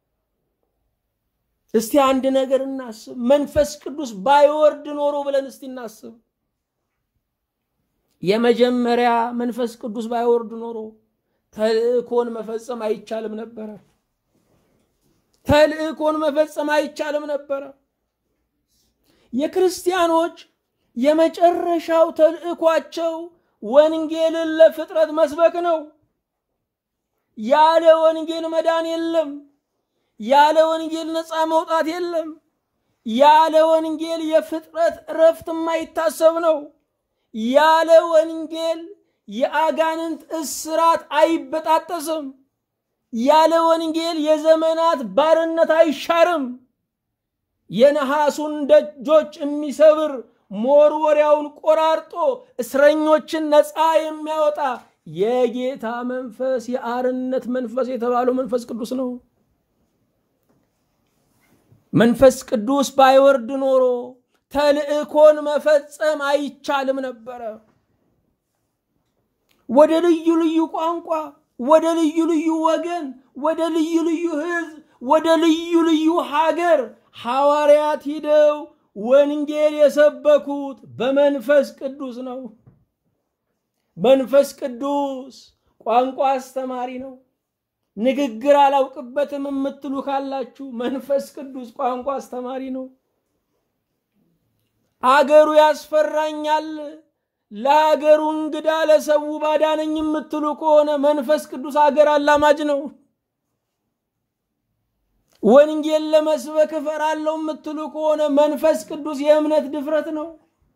እስቲ አንድ ነገር እናስብ። መንፈስ ቅዱስ ባይወርድ ኖሮ ብለን እስቲ እናስብ። የመጀመሪያ መንፈስ ቅዱስ ባይወርድ ኖሮ ተልእኮን መፈጸም አይቻልም ነበር። ተልእኮን መፈጸም አይቻልም ነበር። የክርስቲያኖች የመጨረሻው ተልእኳቸው ወንጌልን ለፍጥረት መስበክ ነው። ያለ ወንጌል መዳን የለም። ያለ ወንጌል ነፃ መውጣት የለም። ያለ ወንጌል የፍጥረት ረፍት የማይታሰብ ነው። ያለ ወንጌል የአጋንንት እስራት አይበጣጠስም። ያለ ወንጌል የዘመናት ባርነት አይሻርም። የነሐሱን ደጆች የሚሰብር ሞርወሪያውን ቆራርጦ እስረኞችን ነፃ የሚያወጣ የጌታ መንፈስ የአርነት መንፈስ የተባለው መንፈስ ቅዱስ ነው። መንፈስ ቅዱስ ባይወርድ ኖሮ ተልእኮን መፈጸም አይቻልም ነበር። ወደ ልዩ ልዩ ቋንቋ፣ ወደ ልዩ ልዩ ወገን፣ ወደ ልዩ ልዩ ህዝብ፣ ወደ ልዩ ልዩ ሀገር ሐዋርያት ሂደው ወንጌል የሰበኩት በመንፈስ ቅዱስ ነው። መንፈስ ቅዱስ ቋንቋ አስተማሪ ነው። ንግግር አላውቅበትም የምትሉ ካላችሁ መንፈስ ቅዱስ ቋንቋ አስተማሪ ነው። አገሩ ያስፈራኛል ለሀገሩ እንግዳ ለሰው ባዳነኝ የምትሉ ከሆነ መንፈስ ቅዱስ አገር አላማጅ ነው። ወንጌል ለመስበክ እፈራለሁ የምትሉ ከሆነ መንፈስ ቅዱስ የእምነት ድፍረት ነው።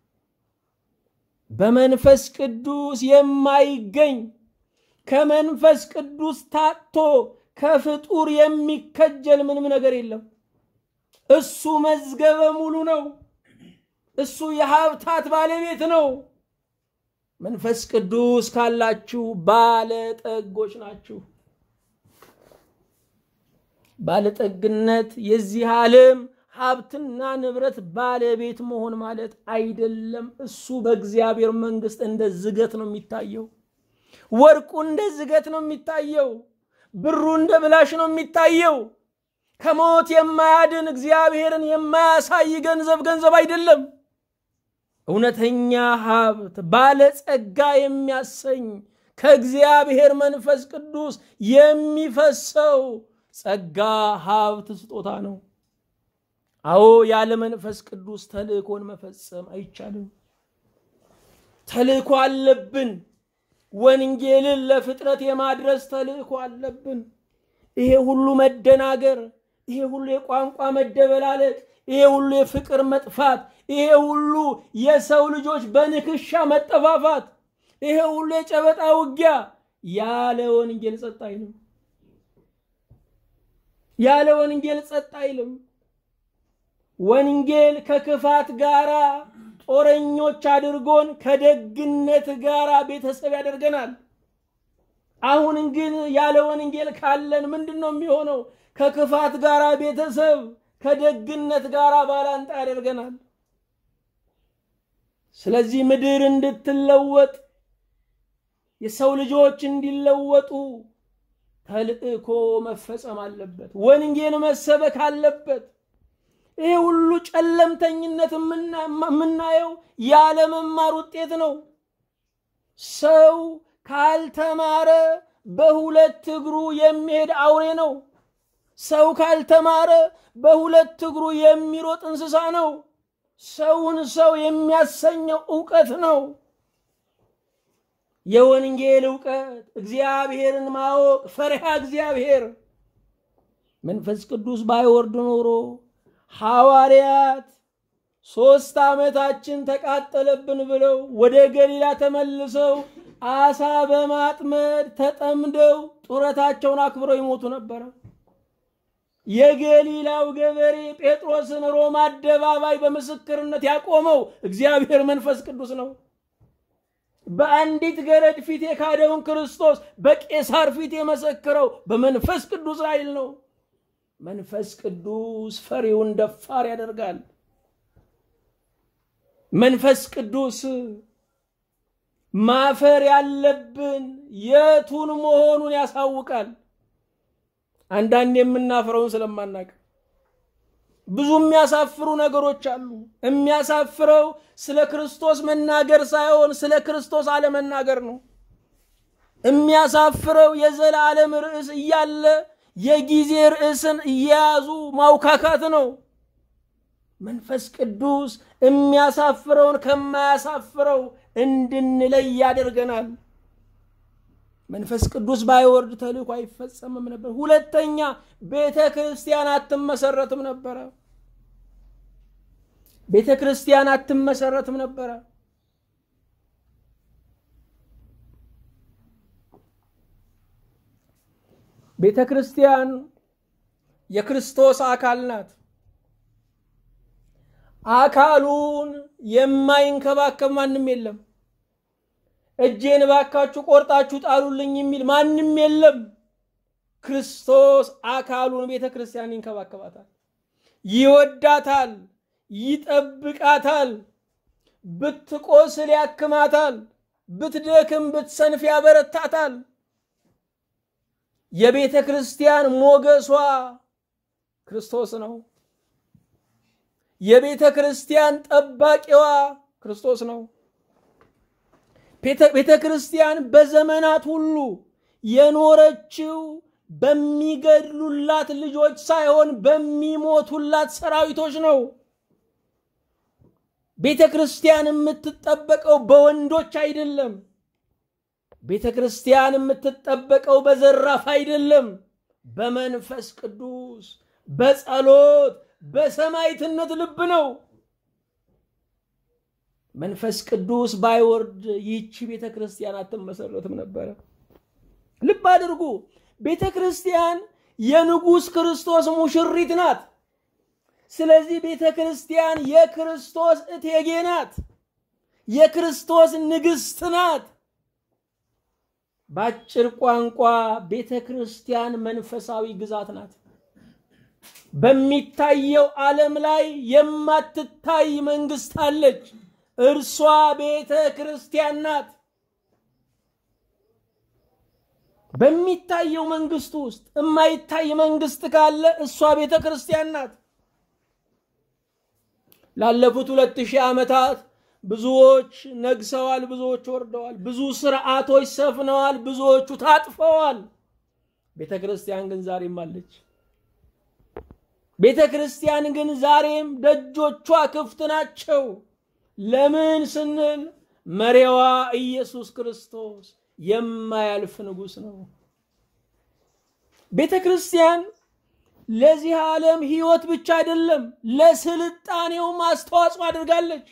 በመንፈስ ቅዱስ የማይገኝ ከመንፈስ ቅዱስ ታጥቶ ከፍጡር የሚከጀል ምንም ነገር የለም። እሱ መዝገበ ሙሉ ነው። እሱ የሀብታት ባለቤት ነው። መንፈስ ቅዱስ ካላችሁ ባለጠጎች ናችሁ። ባለጠግነት የዚህ ዓለም ሀብትና ንብረት ባለቤት መሆን ማለት አይደለም። እሱ በእግዚአብሔር መንግስት እንደ ዝገት ነው የሚታየው። ወርቁ እንደ ዝገት ነው የሚታየው። ብሩ እንደ ብላሽ ነው የሚታየው። ከሞት የማያድን እግዚአብሔርን የማያሳይ ገንዘብ ገንዘብ አይደለም። እውነተኛ ሀብት ባለጸጋ የሚያሰኝ ከእግዚአብሔር መንፈስ ቅዱስ የሚፈሰው ጸጋ ሀብት ስጦታ ነው። አዎ ያለ መንፈስ ቅዱስ ተልእኮን መፈጸም አይቻልም። ተልእኮ አለብን። ወንጌልን ለፍጥረት የማድረስ ተልእኮ አለብን። ይሄ ሁሉ መደናገር፣ ይሄ ሁሉ የቋንቋ መደበላለቅ፣ ይሄ ሁሉ የፍቅር መጥፋት፣ ይሄ ሁሉ የሰው ልጆች በንክሻ መጠፋፋት፣ ይሄ ሁሉ የጨበጣ ውጊያ ያለ ወንጌል ጸጥ አይልም። ያለ ወንጌል ጸጥ አይልም። ወንጌል ከክፋት ጋራ ጦረኞች አድርጎን ከደግነት ጋራ ቤተሰብ ያደርገናል። አሁን ግን ያለ ወንጌል ካለን ምንድነው የሚሆነው? ከክፋት ጋራ ቤተሰብ፣ ከደግነት ጋራ ባላንጣ ያደርገናል። ስለዚህ ምድር እንድትለወጥ የሰው ልጆች እንዲለወጡ ተልእኮ መፈጸም አለበት። ወንጌል መሰበክ አለበት። ይሄ ሁሉ ጨለምተኝነት የምናየው ያለ መማር ውጤት ነው። ሰው ካልተማረ በሁለት እግሩ የሚሄድ አውሬ ነው። ሰው ካልተማረ በሁለት እግሩ የሚሮጥ እንስሳ ነው። ሰውን ሰው የሚያሰኘው ዕውቀት ነው። የወንጌል ዕውቀት እግዚአብሔርን ማወቅ፣ ፈሪሃ እግዚአብሔር። መንፈስ ቅዱስ ባይወርድ ኖሮ ሐዋርያት ሶስት ዓመታችን ተቃጠለብን ብለው ወደ ገሊላ ተመልሰው አሳ በማጥመድ ተጠምደው ጡረታቸውን አክብረው ይሞቱ ነበር። የገሊላው ገበሬ ጴጥሮስን ሮማ አደባባይ በምስክርነት ያቆመው እግዚአብሔር መንፈስ ቅዱስ ነው። በአንዲት ገረድ ፊት የካደውን ክርስቶስ በቄሳር ፊት የመሰከረው በመንፈስ ቅዱስ ኃይል ነው። መንፈስ ቅዱስ ፈሪውን ደፋር ያደርጋል። መንፈስ ቅዱስ ማፈር ያለብን የቱን መሆኑን ያሳውቃል። አንዳንድ የምናፈረውን ስለማናውቅ ብዙ የሚያሳፍሩ ነገሮች አሉ። የሚያሳፍረው ስለ ክርስቶስ መናገር ሳይሆን ስለ ክርስቶስ አለመናገር ነው። የሚያሳፍረው የዘላለም ርዕስ እያለ የጊዜ ርዕስን እያያዙ ማውካካት ነው። መንፈስ ቅዱስ የሚያሳፍረውን ከማያሳፍረው እንድንለይ ያደርገናል። መንፈስ ቅዱስ ባይወርድ ተልእኮ አይፈጸምም ነበር። ሁለተኛ ቤተ ክርስቲያን አትመሰረትም ነበር። ቤተ ክርስቲያን አትመሰረትም ነበር። ቤተ ክርስቲያን የክርስቶስ አካል ናት። አካሉን የማይንከባከብ ማንም የለም። እጄን ባካችሁ ቆርጣችሁ ጣሉልኝ የሚል ማንም የለም። ክርስቶስ አካሉን ቤተ ክርስቲያን ይንከባከባታል፣ ይወዳታል፣ ይጠብቃታል። ብትቆስል ያክማታል፣ ብትደክም ብትሰንፍ ያበረታታል። የቤተ ክርስቲያን ሞገሷ ክርስቶስ ነው። የቤተ ክርስቲያን ጠባቂዋ ክርስቶስ ነው። ቤተ ክርስቲያን በዘመናት ሁሉ የኖረችው በሚገድሉላት ልጆች ሳይሆን በሚሞቱላት ሰራዊቶች ነው። ቤተ ክርስቲያን የምትጠበቀው በወንዶች አይደለም። ቤተ ክርስቲያን የምትጠበቀው በዘራፍ አይደለም፣ በመንፈስ ቅዱስ በጸሎት በሰማዕትነት ልብ ነው። መንፈስ ቅዱስ ባይወርድ ይህች ቤተ ክርስቲያን አትመሰረትም ነበር። ልብ አድርጉ። ቤተ ክርስቲያን የንጉስ ክርስቶስ ሙሽሪት ናት። ስለዚህ ቤተ ክርስቲያን የክርስቶስ እቴጌ ናት፣ የክርስቶስ ንግስት ናት። ባጭር ቋንቋ ቤተ ክርስቲያን መንፈሳዊ ግዛት ናት። በሚታየው ዓለም ላይ የማትታይ መንግስት አለች፣ እርሷ ቤተ ክርስቲያን ናት። በሚታየው መንግስት ውስጥ የማይታይ መንግስት ካለ እሷ ቤተ ክርስቲያን ናት። ላለፉት ሁለት ሺህ ዓመታት ብዙዎች ነግሰዋል፣ ብዙዎች ወርደዋል፣ ብዙ ስርዓቶች ሰፍነዋል፣ ብዙዎቹ ታጥፈዋል። ቤተ ክርስቲያን ግን ዛሬም አለች። ቤተ ክርስቲያን ግን ዛሬም ደጆቿ ክፍት ናቸው። ለምን ስንል መሪዋ ኢየሱስ ክርስቶስ የማያልፍ ንጉስ ነው። ቤተ ክርስቲያን ለዚህ ዓለም ህይወት ብቻ አይደለም ለስልጣኔው አስተዋጽኦ አድርጋለች።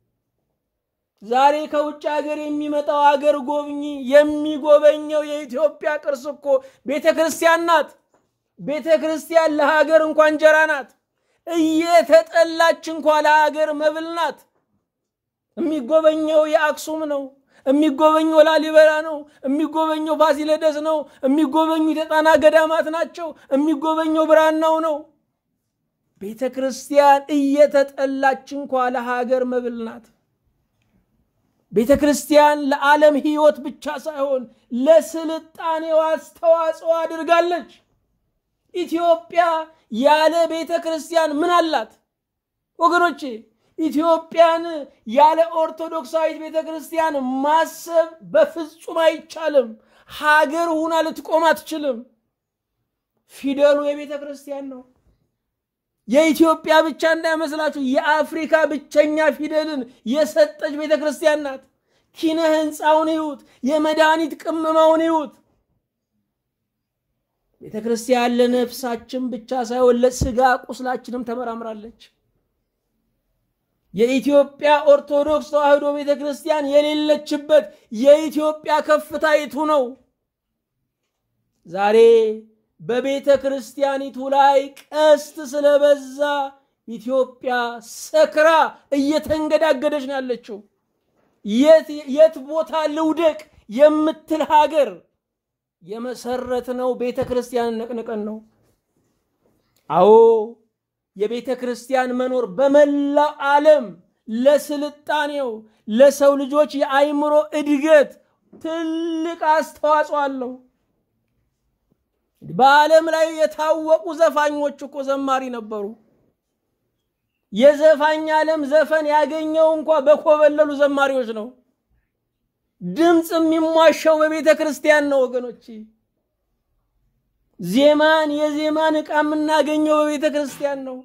ዛሬ ከውጭ ሀገር የሚመጣው ሀገር ጎብኚ የሚጎበኘው የኢትዮጵያ ቅርስ እኮ ቤተ ክርስቲያን ናት። ቤተ ክርስቲያን ለሀገር እንኳን እንጀራ ናት፣ እየተጠላች እንኳን ለሀገር መብል ናት። የሚጎበኘው የአክሱም ነው፣ የሚጎበኘው ላሊበላ ነው፣ የሚጎበኘው ፋሲለደስ ነው፣ የሚጎበኙ የጣና ገዳማት ናቸው፣ የሚጎበኘው ብራናው ነው። ቤተ ክርስቲያን እየተጠላች እንኳን ለሀገር መብል ናት። ቤተ ክርስቲያን ለዓለም ህይወት ብቻ ሳይሆን ለስልጣኔው አስተዋጽኦ አድርጋለች። ኢትዮጵያ ያለ ቤተ ክርስቲያን ምን አላት? ወገኖቼ ኢትዮጵያን ያለ ኦርቶዶክሳዊት ቤተ ክርስቲያን ማሰብ በፍጹም አይቻልም። ሀገር ሆና ልትቆም አትችልም። ፊደሉ የቤተ ክርስቲያን ነው። የኢትዮጵያ ብቻ እንዳይመስላችሁ የአፍሪካ ብቸኛ ፊደልን የሰጠች ቤተ ክርስቲያን ናት። ኪነ ህንጻውን ይሁት፣ የመድኃኒት ቅመማውን ይሁት። ቤተ ክርስቲያን ለነፍሳችን ብቻ ሳይሆን ለስጋ ቁስላችንም ተመራምራለች። የኢትዮጵያ ኦርቶዶክስ ተዋሕዶ ቤተ ክርስቲያን የሌለችበት የኢትዮጵያ ከፍታይቱ ነው። ዛሬ በቤተ ክርስቲያኒቱ ላይ ቀስት ስለበዛ ኢትዮጵያ ሰክራ እየተንገዳገደች ነው ያለችው። የት የት ቦታ ልውደቅ የምትል ሀገር የመሰረት ነው ቤተ ክርስቲያን ነቅነቀን ነው። አዎ የቤተ ክርስቲያን መኖር በመላው ዓለም ለስልጣኔው ለሰው ልጆች የአይምሮ እድገት ትልቅ አስተዋጽኦ አለው። በዓለም ላይ የታወቁ ዘፋኞች እኮ ዘማሪ ነበሩ። የዘፋኝ ዓለም ዘፈን ያገኘው እንኳን በኮበለሉ ዘማሪዎች ነው። ድምጽ የሚሟሸው በቤተ ክርስቲያን ነው ወገኖቼ። ዜማን የዜማን ዕቃ የምናገኘው በቤተ ክርስቲያን ነው።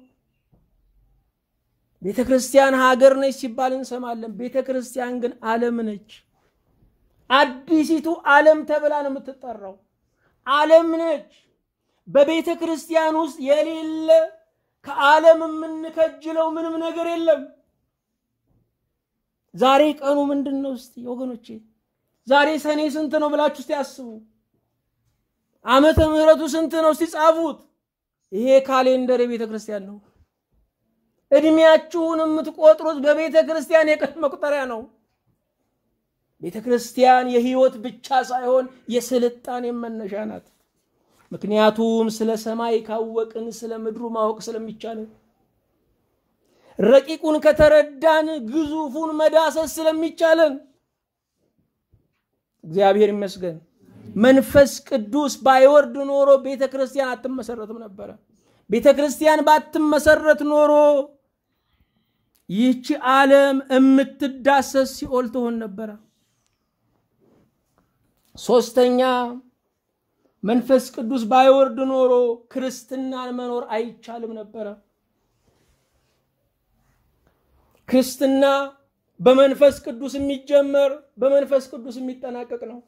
ቤተ ክርስቲያን ሀገር ነች ሲባል እንሰማለን። ቤተ ክርስቲያን ግን ዓለም ነች። አዲሲቱ ዓለም ተብላ ነው የምትጠራው። ዓለም ነች። በቤተ ክርስቲያን ውስጥ የሌለ ከዓለም የምንከጅለው ምንም ነገር የለም። ዛሬ ቀኑ ምንድነው እስቲ ወገኖቼ? ዛሬ ሰኔ ስንት ነው ብላችሁ እስቲ አስቡ። ዓመተ ምህረቱ ስንት ነው ሲጻፉት? ይሄ ካሌንደር የቤተ ክርስቲያን ነው። እድሜያችሁን የምትቆጥሩት በቤተ ክርስቲያን የቀን መቁጠሪያ ነው። ቤተ ክርስቲያን የህይወት ብቻ ሳይሆን የስልጣኔ መነሻ ናት። ምክንያቱም ስለ ሰማይ ካወቅን ስለ ምድሩ ማወቅ ስለሚቻል፣ ረቂቁን ከተረዳን ግዙፉን መዳሰስ ስለሚቻለን እግዚአብሔር ይመስገን። መንፈስ ቅዱስ ባይወርድ ኖሮ ቤተ ክርስቲያን አትመሰረትም ነበር። ቤተ ክርስቲያን ባትመሰረት ኖሮ ይህች ዓለም እምትዳሰስ ሲኦል ትሆን ነበር። ሶስተኛ መንፈስ ቅዱስ ባይወርድ ኖሮ ክርስትናን መኖር አይቻልም ነበር። ክርስትና በመንፈስ ቅዱስ የሚጀመር በመንፈስ ቅዱስ የሚጠናቀቅ ነው።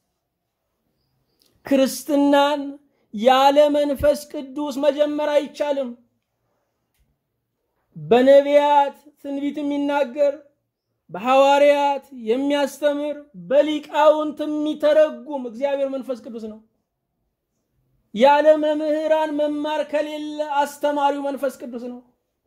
ክርስትናን ያለ መንፈስ ቅዱስ መጀመር አይቻልም። በነቢያት ትንቢት የሚናገር፣ በሐዋርያት የሚያስተምር፣ በሊቃውንት የሚተረጉም እግዚአብሔር መንፈስ ቅዱስ ነው። ያለ መምህራን መማር ከሌለ አስተማሪው መንፈስ ቅዱስ ነው።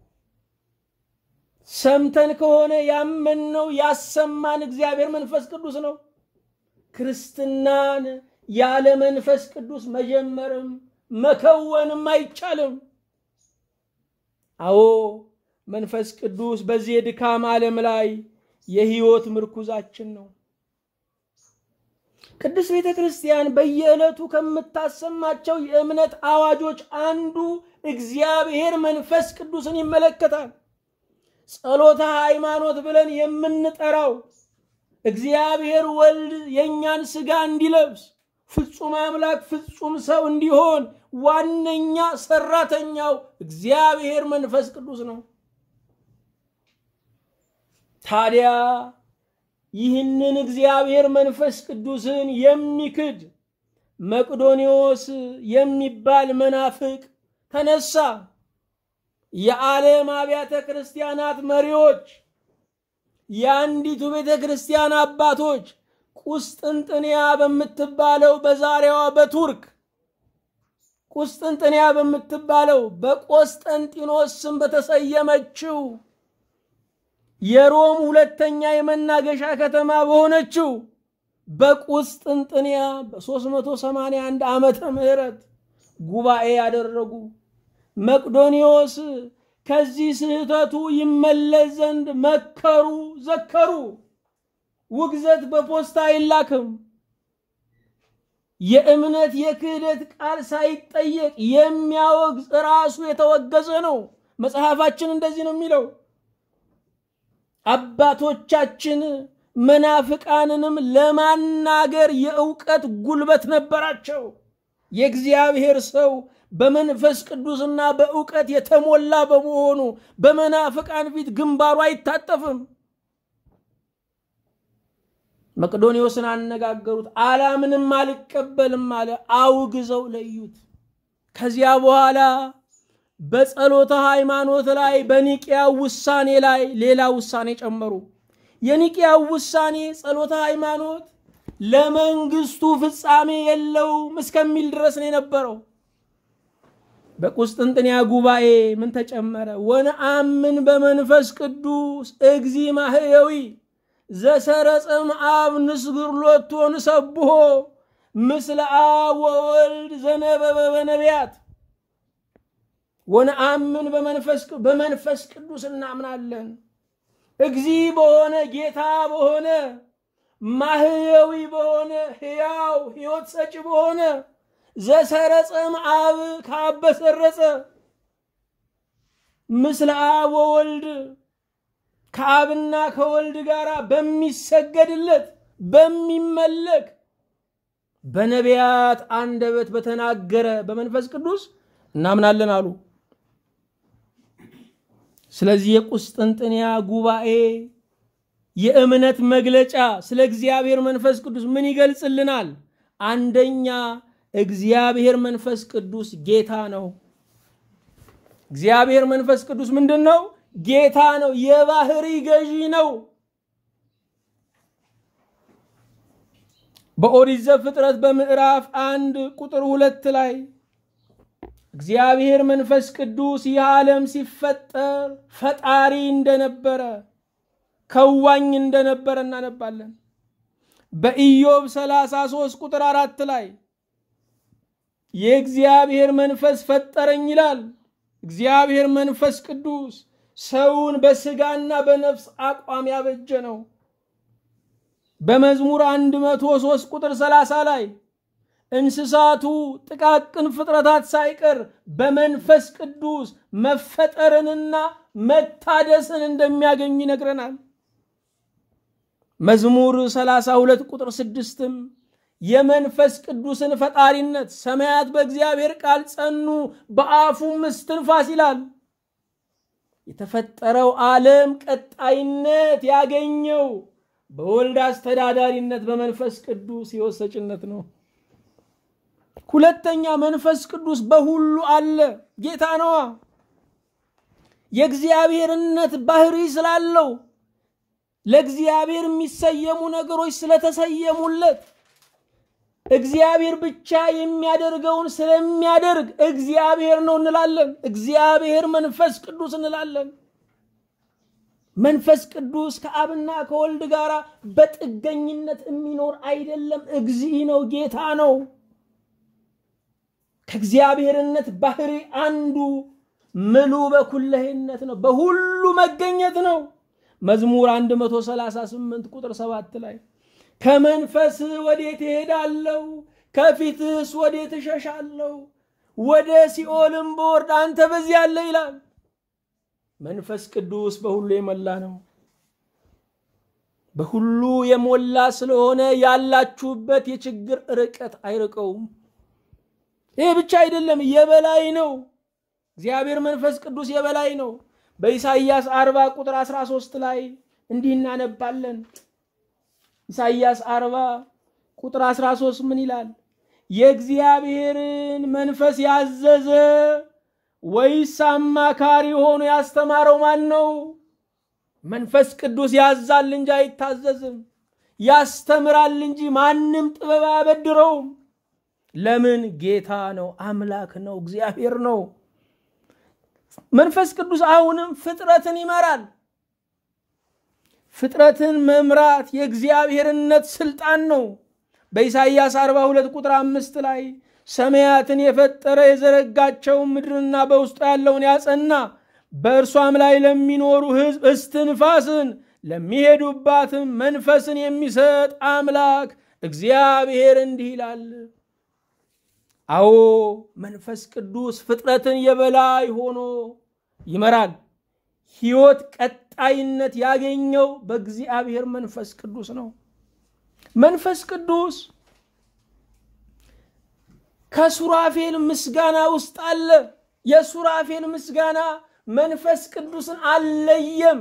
ሰምተን ከሆነ ያመንነው ያሰማን እግዚአብሔር መንፈስ ቅዱስ ነው። ክርስትናን ያለ መንፈስ ቅዱስ መጀመርም መከወንም አይቻልም። አዎ መንፈስ ቅዱስ በዚህ የድካም ዓለም ላይ የህይወት ምርኩዛችን ነው። ቅድስት ቤተ ክርስቲያን በየዕለቱ ከምታሰማቸው የእምነት አዋጆች አንዱ እግዚአብሔር መንፈስ ቅዱስን ይመለከታል። ጸሎተ ሃይማኖት ብለን የምንጠራው እግዚአብሔር ወልድ የኛን ሥጋ እንዲለብስ ፍጹም አምላክ ፍጹም ሰው እንዲሆን ዋነኛ ሰራተኛው እግዚአብሔር መንፈስ ቅዱስ ነው። ታዲያ ይህንን እግዚአብሔር መንፈስ ቅዱስን የሚክድ መቅዶኒዎስ የሚባል መናፍቅ ተነሳ። የዓለም አብያተ ክርስቲያናት መሪዎች፣ የአንዲቱ ቤተ ክርስቲያን አባቶች ቁስጥንጥንያ በምትባለው በዛሬዋ በቱርክ ቁስጥንጥንያ በምትባለው በቆስጠንጢኖስ ስም በተሰየመችው የሮም ሁለተኛ የመናገሻ ከተማ በሆነችው በቁስጥንጥንያ በ381 ዓመተ ምህረት ጉባኤ ያደረጉ። መቅዶኒዎስ ከዚህ ስህተቱ ይመለስ ዘንድ መከሩ፣ ዘከሩ። ውግዘት በፖስታ አይላክም። የእምነት የክህደት ቃል ሳይጠየቅ የሚያወግዝ ራሱ የተወገዘ ነው። መጽሐፋችን እንደዚህ ነው የሚለው። አባቶቻችን መናፍቃንንም ለማናገር የእውቀት ጉልበት ነበራቸው። የእግዚአብሔር ሰው በመንፈስ ቅዱስና በእውቀት የተሞላ በመሆኑ በመናፍቃን ፊት ግንባሩ አይታጠፍም። መቅዶኒዎስን አነጋገሩት። አላምንም አልቀበልም አለ። አውግዘው ለዩት። ከዚያ በኋላ በጸሎተ ሃይማኖት ላይ በኒቂያ ውሳኔ ላይ ሌላ ውሳኔ ጨመሩ። የኒቂያ ውሳኔ ጸሎተ ሃይማኖት ለመንግስቱ ፍጻሜ የለውም እስከሚል ድረስ ነው የነበረው። በቁስጥንጥንያ ጉባኤ ምን ተጨመረ? ወነአምን በመንፈስ ቅዱስ እግዚ ማህየዊ ዘሰረጸም አብ ንስግር ሎቱ ወንሰብሖ ምስለ አብ ወወልድ ዘነበበ በነቢያት። ወነአምን በመንፈስ በመንፈስ ቅዱስ እናምናለን። እግዚ በሆነ ጌታ በሆነ ማህየዊ በሆነ ሕያው ሕይወት ሰጪ በሆነ ዘሰረጸም አብ ከአብ በሰረጸ ምስለ አብ ወወልድ ከአብና ከወልድ ጋራ በሚሰገድለት በሚመለክ በነቢያት አንደበት በተናገረ በመንፈስ ቅዱስ እናምናለን አሉ። ስለዚህ የቁስጥንጥንያ ጉባኤ የእምነት መግለጫ ስለ እግዚአብሔር መንፈስ ቅዱስ ምን ይገልጽልናል? አንደኛ እግዚአብሔር መንፈስ ቅዱስ ጌታ ነው። እግዚአብሔር መንፈስ ቅዱስ ምንድነው? ጌታ ነው። የባህሪ ገዢ ነው። በኦሪት ዘፍጥረት በምዕራፍ አንድ ቁጥር ሁለት ላይ እግዚአብሔር መንፈስ ቅዱስ ይህ ዓለም ሲፈጠር ፈጣሪ እንደነበረ ከዋኝ እንደነበረ እናነባለን። በኢዮብ ሰላሳ ሦስት ቁጥር አራት ላይ የእግዚአብሔር መንፈስ ፈጠረኝ ይላል። እግዚአብሔር መንፈስ ቅዱስ ሰውን በስጋና በነፍስ አቋም ያበጀ ነው። በመዝሙር መቶ ሦስት ቁጥር ሰላሳ ላይ እንስሳቱ ጥቃቅን ፍጥረታት ሳይቀር በመንፈስ ቅዱስ መፈጠርንና መታደስን እንደሚያገኙ ይነግረናል። መዝሙር ሰላሳ ሁለት ቁጥር ስድስትም የመንፈስ ቅዱስን ፈጣሪነት ሰማያት በእግዚአብሔር ቃል ጸኑ በአፉም እስትንፋስ ይላል። የተፈጠረው ዓለም ቀጣይነት ያገኘው በወልድ አስተዳዳሪነት በመንፈስ ቅዱስ ሕይወት ሰጭነት ነው። ሁለተኛ መንፈስ ቅዱስ በሁሉ አለ ጌታ ነው። የእግዚአብሔርነት ባህሪ ስላለው ለእግዚአብሔር የሚሰየሙ ነገሮች ስለተሰየሙለት እግዚአብሔር ብቻ የሚያደርገውን ስለሚያደርግ እግዚአብሔር ነው እንላለን። እግዚአብሔር መንፈስ ቅዱስ እንላለን። መንፈስ ቅዱስ ከአብና ከወልድ ጋር በጥገኝነት የሚኖር አይደለም። እግዚእ ነው፣ ጌታ ነው። ከእግዚአብሔርነት ባህሪ አንዱ ምሉ በኩለህነት ነው፣ በሁሉ መገኘት ነው። መዝሙር መቶ ሰላሳ ስምንት ቁጥር ሰባት ላይ ከመንፈስ ወዴት እሄዳለሁ? ከፊትስ ወዴት እሸሻለሁ? ወደ ሲኦልም በወርድ አንተ በዚያ አለ ይላል። መንፈስ ቅዱስ በሁሉ የሞላ ነው። በሁሉ የሞላ ስለሆነ ያላችሁበት የችግር ርቀት አይርቀውም። ይሄ ብቻ አይደለም፣ የበላይ ነው። እግዚአብሔር መንፈስ ቅዱስ የበላይ ነው። በኢሳይያስ አርባ ቁጥር አስራ ሦስት ላይ እንዲህ እናነባለን። ኢሳይያስ አርባ ቁጥር አስራ ሦስት ምን ይላል? የእግዚአብሔርን መንፈስ ያዘዘ ወይስ አማካሪ ሆኖ ያስተማረው ማን ነው? መንፈስ ቅዱስ ያዛል እንጂ አይታዘዝም፣ ያስተምራል እንጂ ማንም ጥበብ አያበድረውም። ለምን? ጌታ ነው፣ አምላክ ነው፣ እግዚአብሔር ነው። መንፈስ ቅዱስ አሁንም ፍጥረትን ይመራል። ፍጥረትን መምራት የእግዚአብሔርነት ስልጣን ነው። በኢሳይያስ አርባ ሁለት ቁጥር አምስት ላይ ሰማያትን የፈጠረ የዘረጋቸው ምድርና በውስጡ ያለውን ያጸና በእርሷም ላይ ለሚኖሩ ሕዝብ እስትንፋስን ለሚሄዱባትም መንፈስን የሚሰጥ አምላክ እግዚአብሔር እንዲህ ይላል። አዎ መንፈስ ቅዱስ ፍጥረትን የበላይ ሆኖ ይመራል። ሕይወት ቀጣይነት ያገኘው በእግዚአብሔር መንፈስ ቅዱስ ነው። መንፈስ ቅዱስ ከሱራፌል ምስጋና ውስጥ አለ። የሱራፌል ምስጋና መንፈስ ቅዱስን አለየም።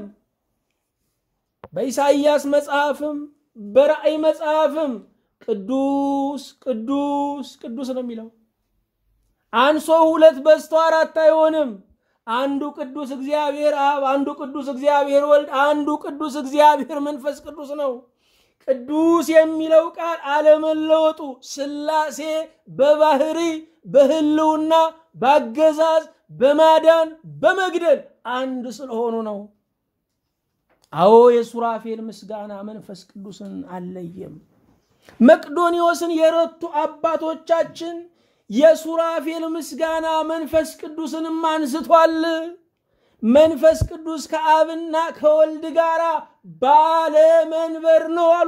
በኢሳይያስ መጽሐፍም በራእይ መጽሐፍም ቅዱስ ቅዱስ ቅዱስ ነው የሚለው። አንሶ ሁለት በዝቶ አራት አይሆንም። አንዱ ቅዱስ እግዚአብሔር አብ፣ አንዱ ቅዱስ እግዚአብሔር ወልድ፣ አንዱ ቅዱስ እግዚአብሔር መንፈስ ቅዱስ ነው። ቅዱስ የሚለው ቃል አለመለወጡ ሥላሴ በባህሪ በህልውና በአገዛዝ በማዳን በመግደል አንድ ስለሆኑ ነው። አዎ የሱራፌል ምስጋና መንፈስ ቅዱስን አለየም። መቅዶኒዮስን የረቱ አባቶቻችን የሱራፌል ምስጋና መንፈስ ቅዱስንም አንስቷል። መንፈስ ቅዱስ ከአብና ከወልድ ጋር ባለ መንበር ነው አሉ።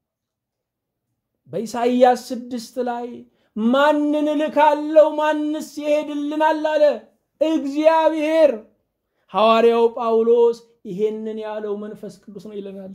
በኢሳይያስ ስድስት ላይ ማንን ልካለው ማንስ ይሄድልናል አለ እግዚአብሔር። ሐዋርያው ጳውሎስ ይሄንን ያለው መንፈስ ቅዱስ ነው ይለናል።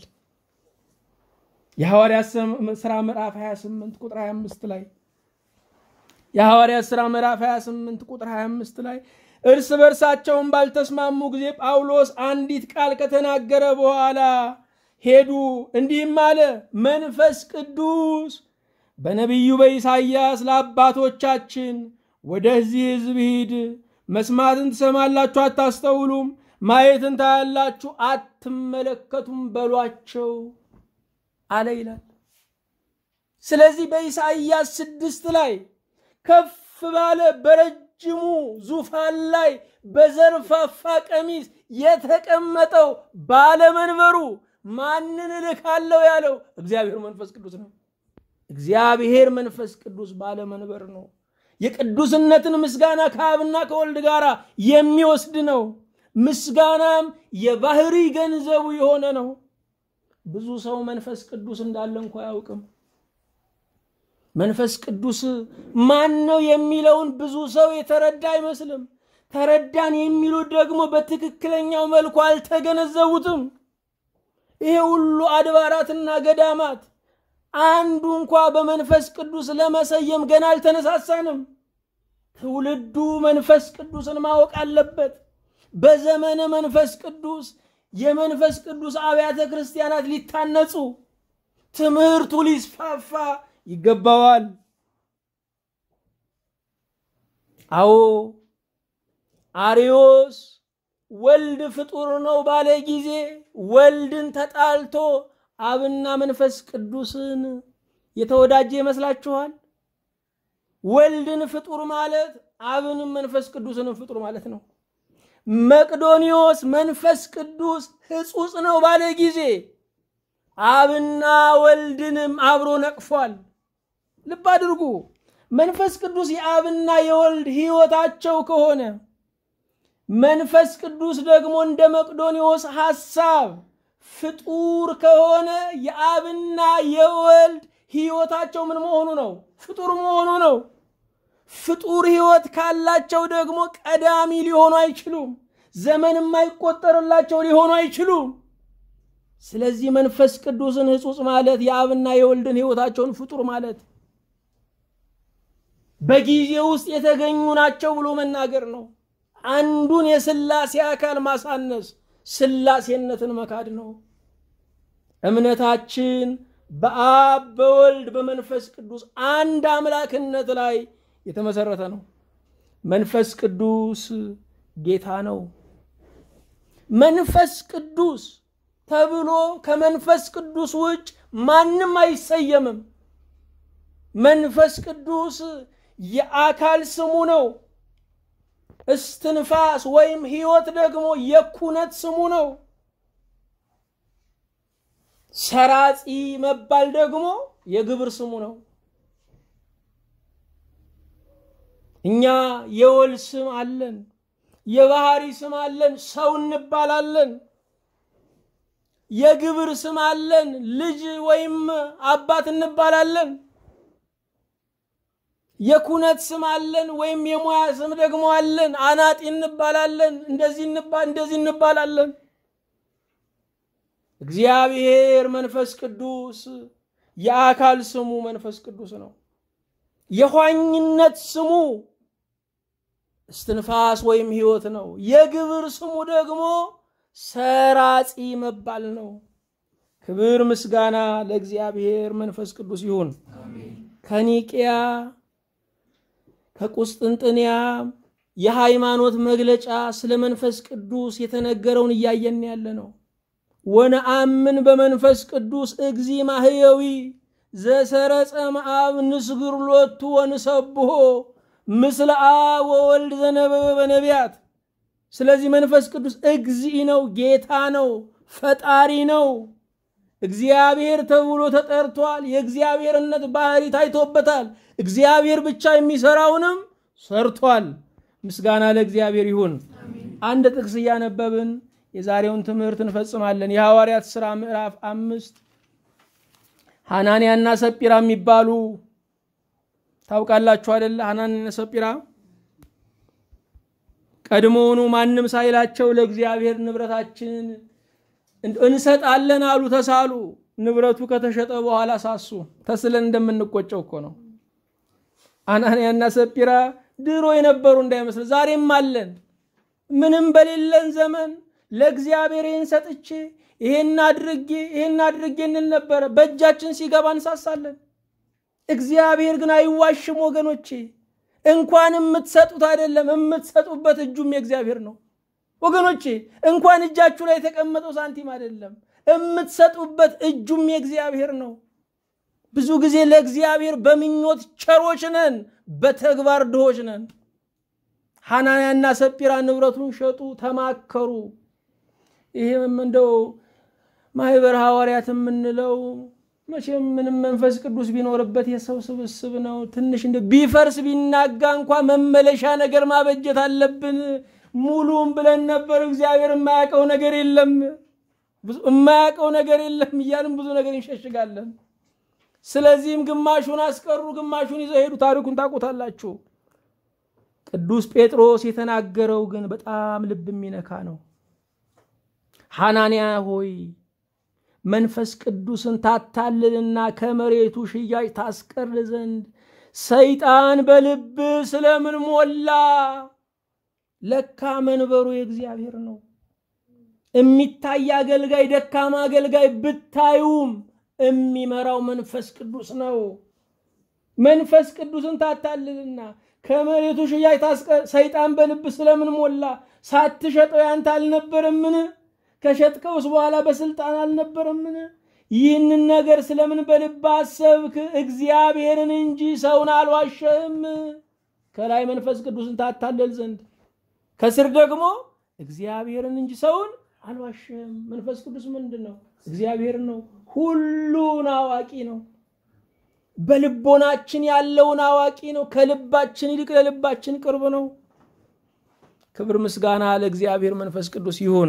የሐዋርያት ሥራ ምዕራፍ ሃያ ስምንት ቁጥር ሃያ አምስት ላይ የሐዋርያት ሥራ ምዕራፍ ሃያ ስምንት ቁጥር ሃያ አምስት ላይ እርስ በርሳቸውም ባልተስማሙ ጊዜ ጳውሎስ አንዲት ቃል ከተናገረ በኋላ ሄዱ፣ እንዲህም አለ፣ መንፈስ ቅዱስ በነቢዩ በኢሳይያስ ለአባቶቻችን ወደዚህ ሕዝብ ሂድ፣ መስማትን ትሰማላችሁ አታስተውሉም፣ ማየትን ታያላችሁ አትመለከቱም በሏቸው አለ ይላል። ስለዚህ በኢሳይያስ ስድስት ላይ ከፍ ባለ በረጅሙ ዙፋን ላይ በዘርፋፋ ቀሚስ የተቀመጠው ባለመንበሩ ማንን እልካለሁ ያለው እግዚአብሔር መንፈስ ቅዱስ ነው። እግዚአብሔር መንፈስ ቅዱስ ባለመንበር ነው። የቅዱስነትን ምስጋና ከአብና ከወልድ ጋር የሚወስድ ነው። ምስጋናም የባህሪ ገንዘቡ የሆነ ነው። ብዙ ሰው መንፈስ ቅዱስ እንዳለ እንኳን አያውቅም። መንፈስ ቅዱስ ማን ነው የሚለውን ብዙ ሰው የተረዳ አይመስልም። ተረዳን የሚሉት ደግሞ በትክክለኛው መልኩ አልተገነዘቡትም። ይሄ ሁሉ አድባራትና ገዳማት አንዱ እንኳን በመንፈስ ቅዱስ ለመሰየም ገና አልተነሳሳንም። ትውልዱ መንፈስ ቅዱስን ማወቅ አለበት። በዘመነ መንፈስ ቅዱስ የመንፈስ ቅዱስ አብያተ ክርስቲያናት ሊታነጹ ትምህርቱ ሊስፋፋ ይገባዋል። አዎ አርዮስ ወልድ ፍጡር ነው ባለ ጊዜ ወልድን ተጣልቶ አብና መንፈስ ቅዱስን የተወዳጀ ይመስላችኋል? ወልድን ፍጡር ማለት አብንም መንፈስ ቅዱስንም ፍጡር ማለት ነው። መቅዶኒዮስ መንፈስ ቅዱስ ሕጹጽ ነው ባለ ጊዜ አብና ወልድንም አብሮ ነቅፏል። ልብ አድርጉ። መንፈስ ቅዱስ የአብና የወልድ ሕይወታቸው ከሆነ መንፈስ ቅዱስ ደግሞ እንደ መቅዶኒዮስ ሐሳብ ፍጡር ከሆነ የአብና የወልድ ሕይወታቸው ምን መሆኑ ነው? ፍጡር መሆኑ ነው። ፍጡር ሕይወት ካላቸው ደግሞ ቀዳሚ ሊሆኑ አይችሉም። ዘመን የማይቆጠርላቸው ሊሆኑ አይችሉም። ስለዚህ መንፈስ ቅዱስን ሕጹጽ ማለት የአብና የወልድን ሕይወታቸውን ፍጡር ማለት በጊዜ ውስጥ የተገኙ ናቸው ብሎ መናገር ነው። አንዱን የሥላሴ አካል ማሳነስ ሥላሴነትን መካድ ነው። እምነታችን በአብ በወልድ በመንፈስ ቅዱስ አንድ አምላክነት ላይ የተመሰረተ ነው። መንፈስ ቅዱስ ጌታ ነው። መንፈስ ቅዱስ ተብሎ ከመንፈስ ቅዱስ ውጭ ማንም አይሰየምም። መንፈስ ቅዱስ የአካል ስሙ ነው። እስትንፋስ ወይም ሕይወት ደግሞ የኩነት ስሙ ነው። ሰራጺ መባል ደግሞ የግብር ስሙ ነው። እኛ የወል ስም አለን፣ የባህሪ ስም አለን፣ ሰው እንባላለን። የግብር ስም አለን፣ ልጅ ወይም አባት እንባላለን። የኩነት ስም አለን ወይም የሙያ ስም ደግሞ አለን፣ አናጢ እንባላለን። እንደዚህ እንባል እንደዚህ እንባላለን። እግዚአብሔር መንፈስ ቅዱስ የአካል ስሙ መንፈስ ቅዱስ ነው። የኋኝነት ስሙ እስትንፋስ ወይም ሕይወት ነው። የግብር ስሙ ደግሞ ሰራጺ መባል ነው። ክብር ምስጋና ለእግዚአብሔር መንፈስ ቅዱስ ይሁን። አሜን። ከኒቂያ ከቁስጥንጥንያ የሃይማኖት መግለጫ ስለ መንፈስ ቅዱስ የተነገረውን እያየን ያለ ነው። ወነአምን በመንፈስ ቅዱስ እግዚ ማህየዊ ዘሰረጸ መአብ ንስግር ሎቱ ወንሰብሖ ምስለ አብ ወወልድ ዘነበበ በነቢያት። ስለዚህ መንፈስ ቅዱስ እግዚ ነው፣ ጌታ ነው፣ ፈጣሪ ነው። እግዚአብሔር ተብሎ ተጠርቷል። የእግዚአብሔርነት ባህሪ ታይቶበታል። እግዚአብሔር ብቻ የሚሰራውንም ሰርቷል። ምስጋና ለእግዚአብሔር ይሁን። አንድ ጥቅስ ያነበብን የዛሬውን ትምህርት እንፈጽማለን። የሐዋርያት ሥራ ምዕራፍ አምስት ሐናንያና ሰጲራ የሚባሉ ታውቃላችሁ አይደል? ሐናንያና ሰጲራ ቀድሞውኑ ማንም ሳይላቸው ለእግዚአብሔር ንብረታችንን እንሰጣለን አሉ፣ ተሳሉ። ንብረቱ ከተሸጠ በኋላ ሳሱ። ተስለን እንደምንቆጨው እኮ ነው። ሐናንያና ሰጲራ ድሮ የነበሩ እንዳይመስል ዛሬም አለን። ምንም በሌለን ዘመን ለእግዚአብሔር ይህን ሰጥቼ ይሄን አድርጌ ይሄን አድርጌ እንል ነበር። በእጃችን ሲገባ እንሳሳለን። እግዚአብሔር ግን አይዋሽም ወገኖቼ። እንኳን የምትሰጡት አይደለም የምትሰጡበት እጁም የእግዚአብሔር ነው ወገኖቼ። እንኳን እጃችሁ ላይ የተቀመጠው ሳንቲም አይደለም የምትሰጡበት እጁም የእግዚአብሔር ነው። ብዙ ጊዜ ለእግዚአብሔር በምኞት ቸሮች ነን፣ በተግባር ድሆች ነን። ሐናንያና ሰጲራ ንብረቱን ሸጡ፣ ተማከሩ። ይሄም እንደው ማህበር ሐዋርያት የምንለው መቼም ምንም መንፈስ ቅዱስ ቢኖርበት የሰው ስብስብ ነው። ትንሽ እንደ ቢፈርስ ቢናጋ እንኳን መመለሻ ነገር ማበጀት አለብን ሙሉም ብለን ነበር። እግዚአብሔር የማያውቀው ነገር የለም የማያውቀው ነገር የለም እያልን ብዙ ነገር እንሸሽጋለን። ስለዚህም ግማሹን አስቀሩ፣ ግማሹን ይዘው ሄዱ። ታሪኩን ታውቁታላችሁ። ቅዱስ ጴጥሮስ የተናገረው ግን በጣም ልብ የሚነካ ነው። ሐናንያ ሆይ መንፈስ ቅዱስን ታታልልና ከመሬቱ ሽያጭ ታስቀር ዘንድ ሰይጣን በልብ ስለምን ሞላ? ለካ መንበሩ የእግዚአብሔር ነው። የሚታይ አገልጋይ ደካማ አገልጋይ ብታዩም የሚመራው መንፈስ ቅዱስ ነው። መንፈስ ቅዱስን ታታልልና ከመሬቱ ሽያጭ ታስቀር ሰይጣን በልብ ስለምን ሞላ? ሳትሸጠው ያንተ አልነበረምን? ከሸጥከውስ በኋላ በስልጣን አልነበረምን? ይህንን ነገር ስለምን በልብ አሰብክ? እግዚአብሔርን እንጂ ሰውን አልዋሸህም። ከላይ መንፈስ ቅዱስን ታታለል ዘንድ፣ ከስር ደግሞ እግዚአብሔርን እንጂ ሰውን አልዋሸህም። መንፈስ ቅዱስ ምንድነው? እግዚአብሔር ነው። ሁሉን አዋቂ ነው። በልቦናችን ያለውን አዋቂ ነው። ከልባችን ይልቅ ለልባችን ቅርብ ነው። ክብር ምስጋና ለእግዚአብሔር መንፈስ ቅዱስ ይሁን።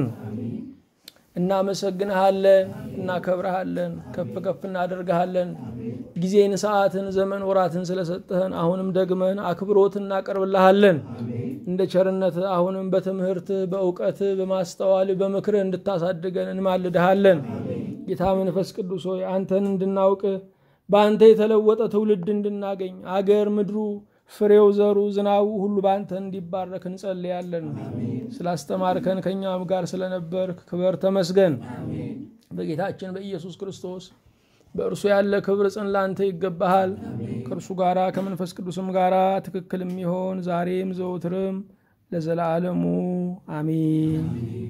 እናመሰግንሃለን፣ እናከብርሃለን፣ ከፍ ከፍ እናደርግሃለን። ጊዜን፣ ሰዓትን፣ ዘመን፣ ወራትን ስለሰጠህን አሁንም ደግመን አክብሮት እናቀርብልሃለን። እንደ ቸርነት አሁንም በትምህርት በእውቀት በማስተዋል በምክር እንድታሳድገን እንማልድሃለን። ጌታ መንፈስ ቅዱስ ሆይ አንተን እንድናውቅ በአንተ የተለወጠ ትውልድ እንድናገኝ አገር ምድሩ ፍሬው ዘሩ ዝናቡ ሁሉ በአንተ እንዲባረክ እንጸልያለን። ስላስተማርከን ከኛም ጋር ስለነበርክ ክብር ተመስገን። በጌታችን በኢየሱስ ክርስቶስ በእርሱ ያለ ክብር ጽን ላንተ ይገባሃል። ከእርሱ ጋራ ከመንፈስ ቅዱስም ጋራ ትክክል የሚሆን ዛሬም ዘወትርም ለዘላለሙ አሜን።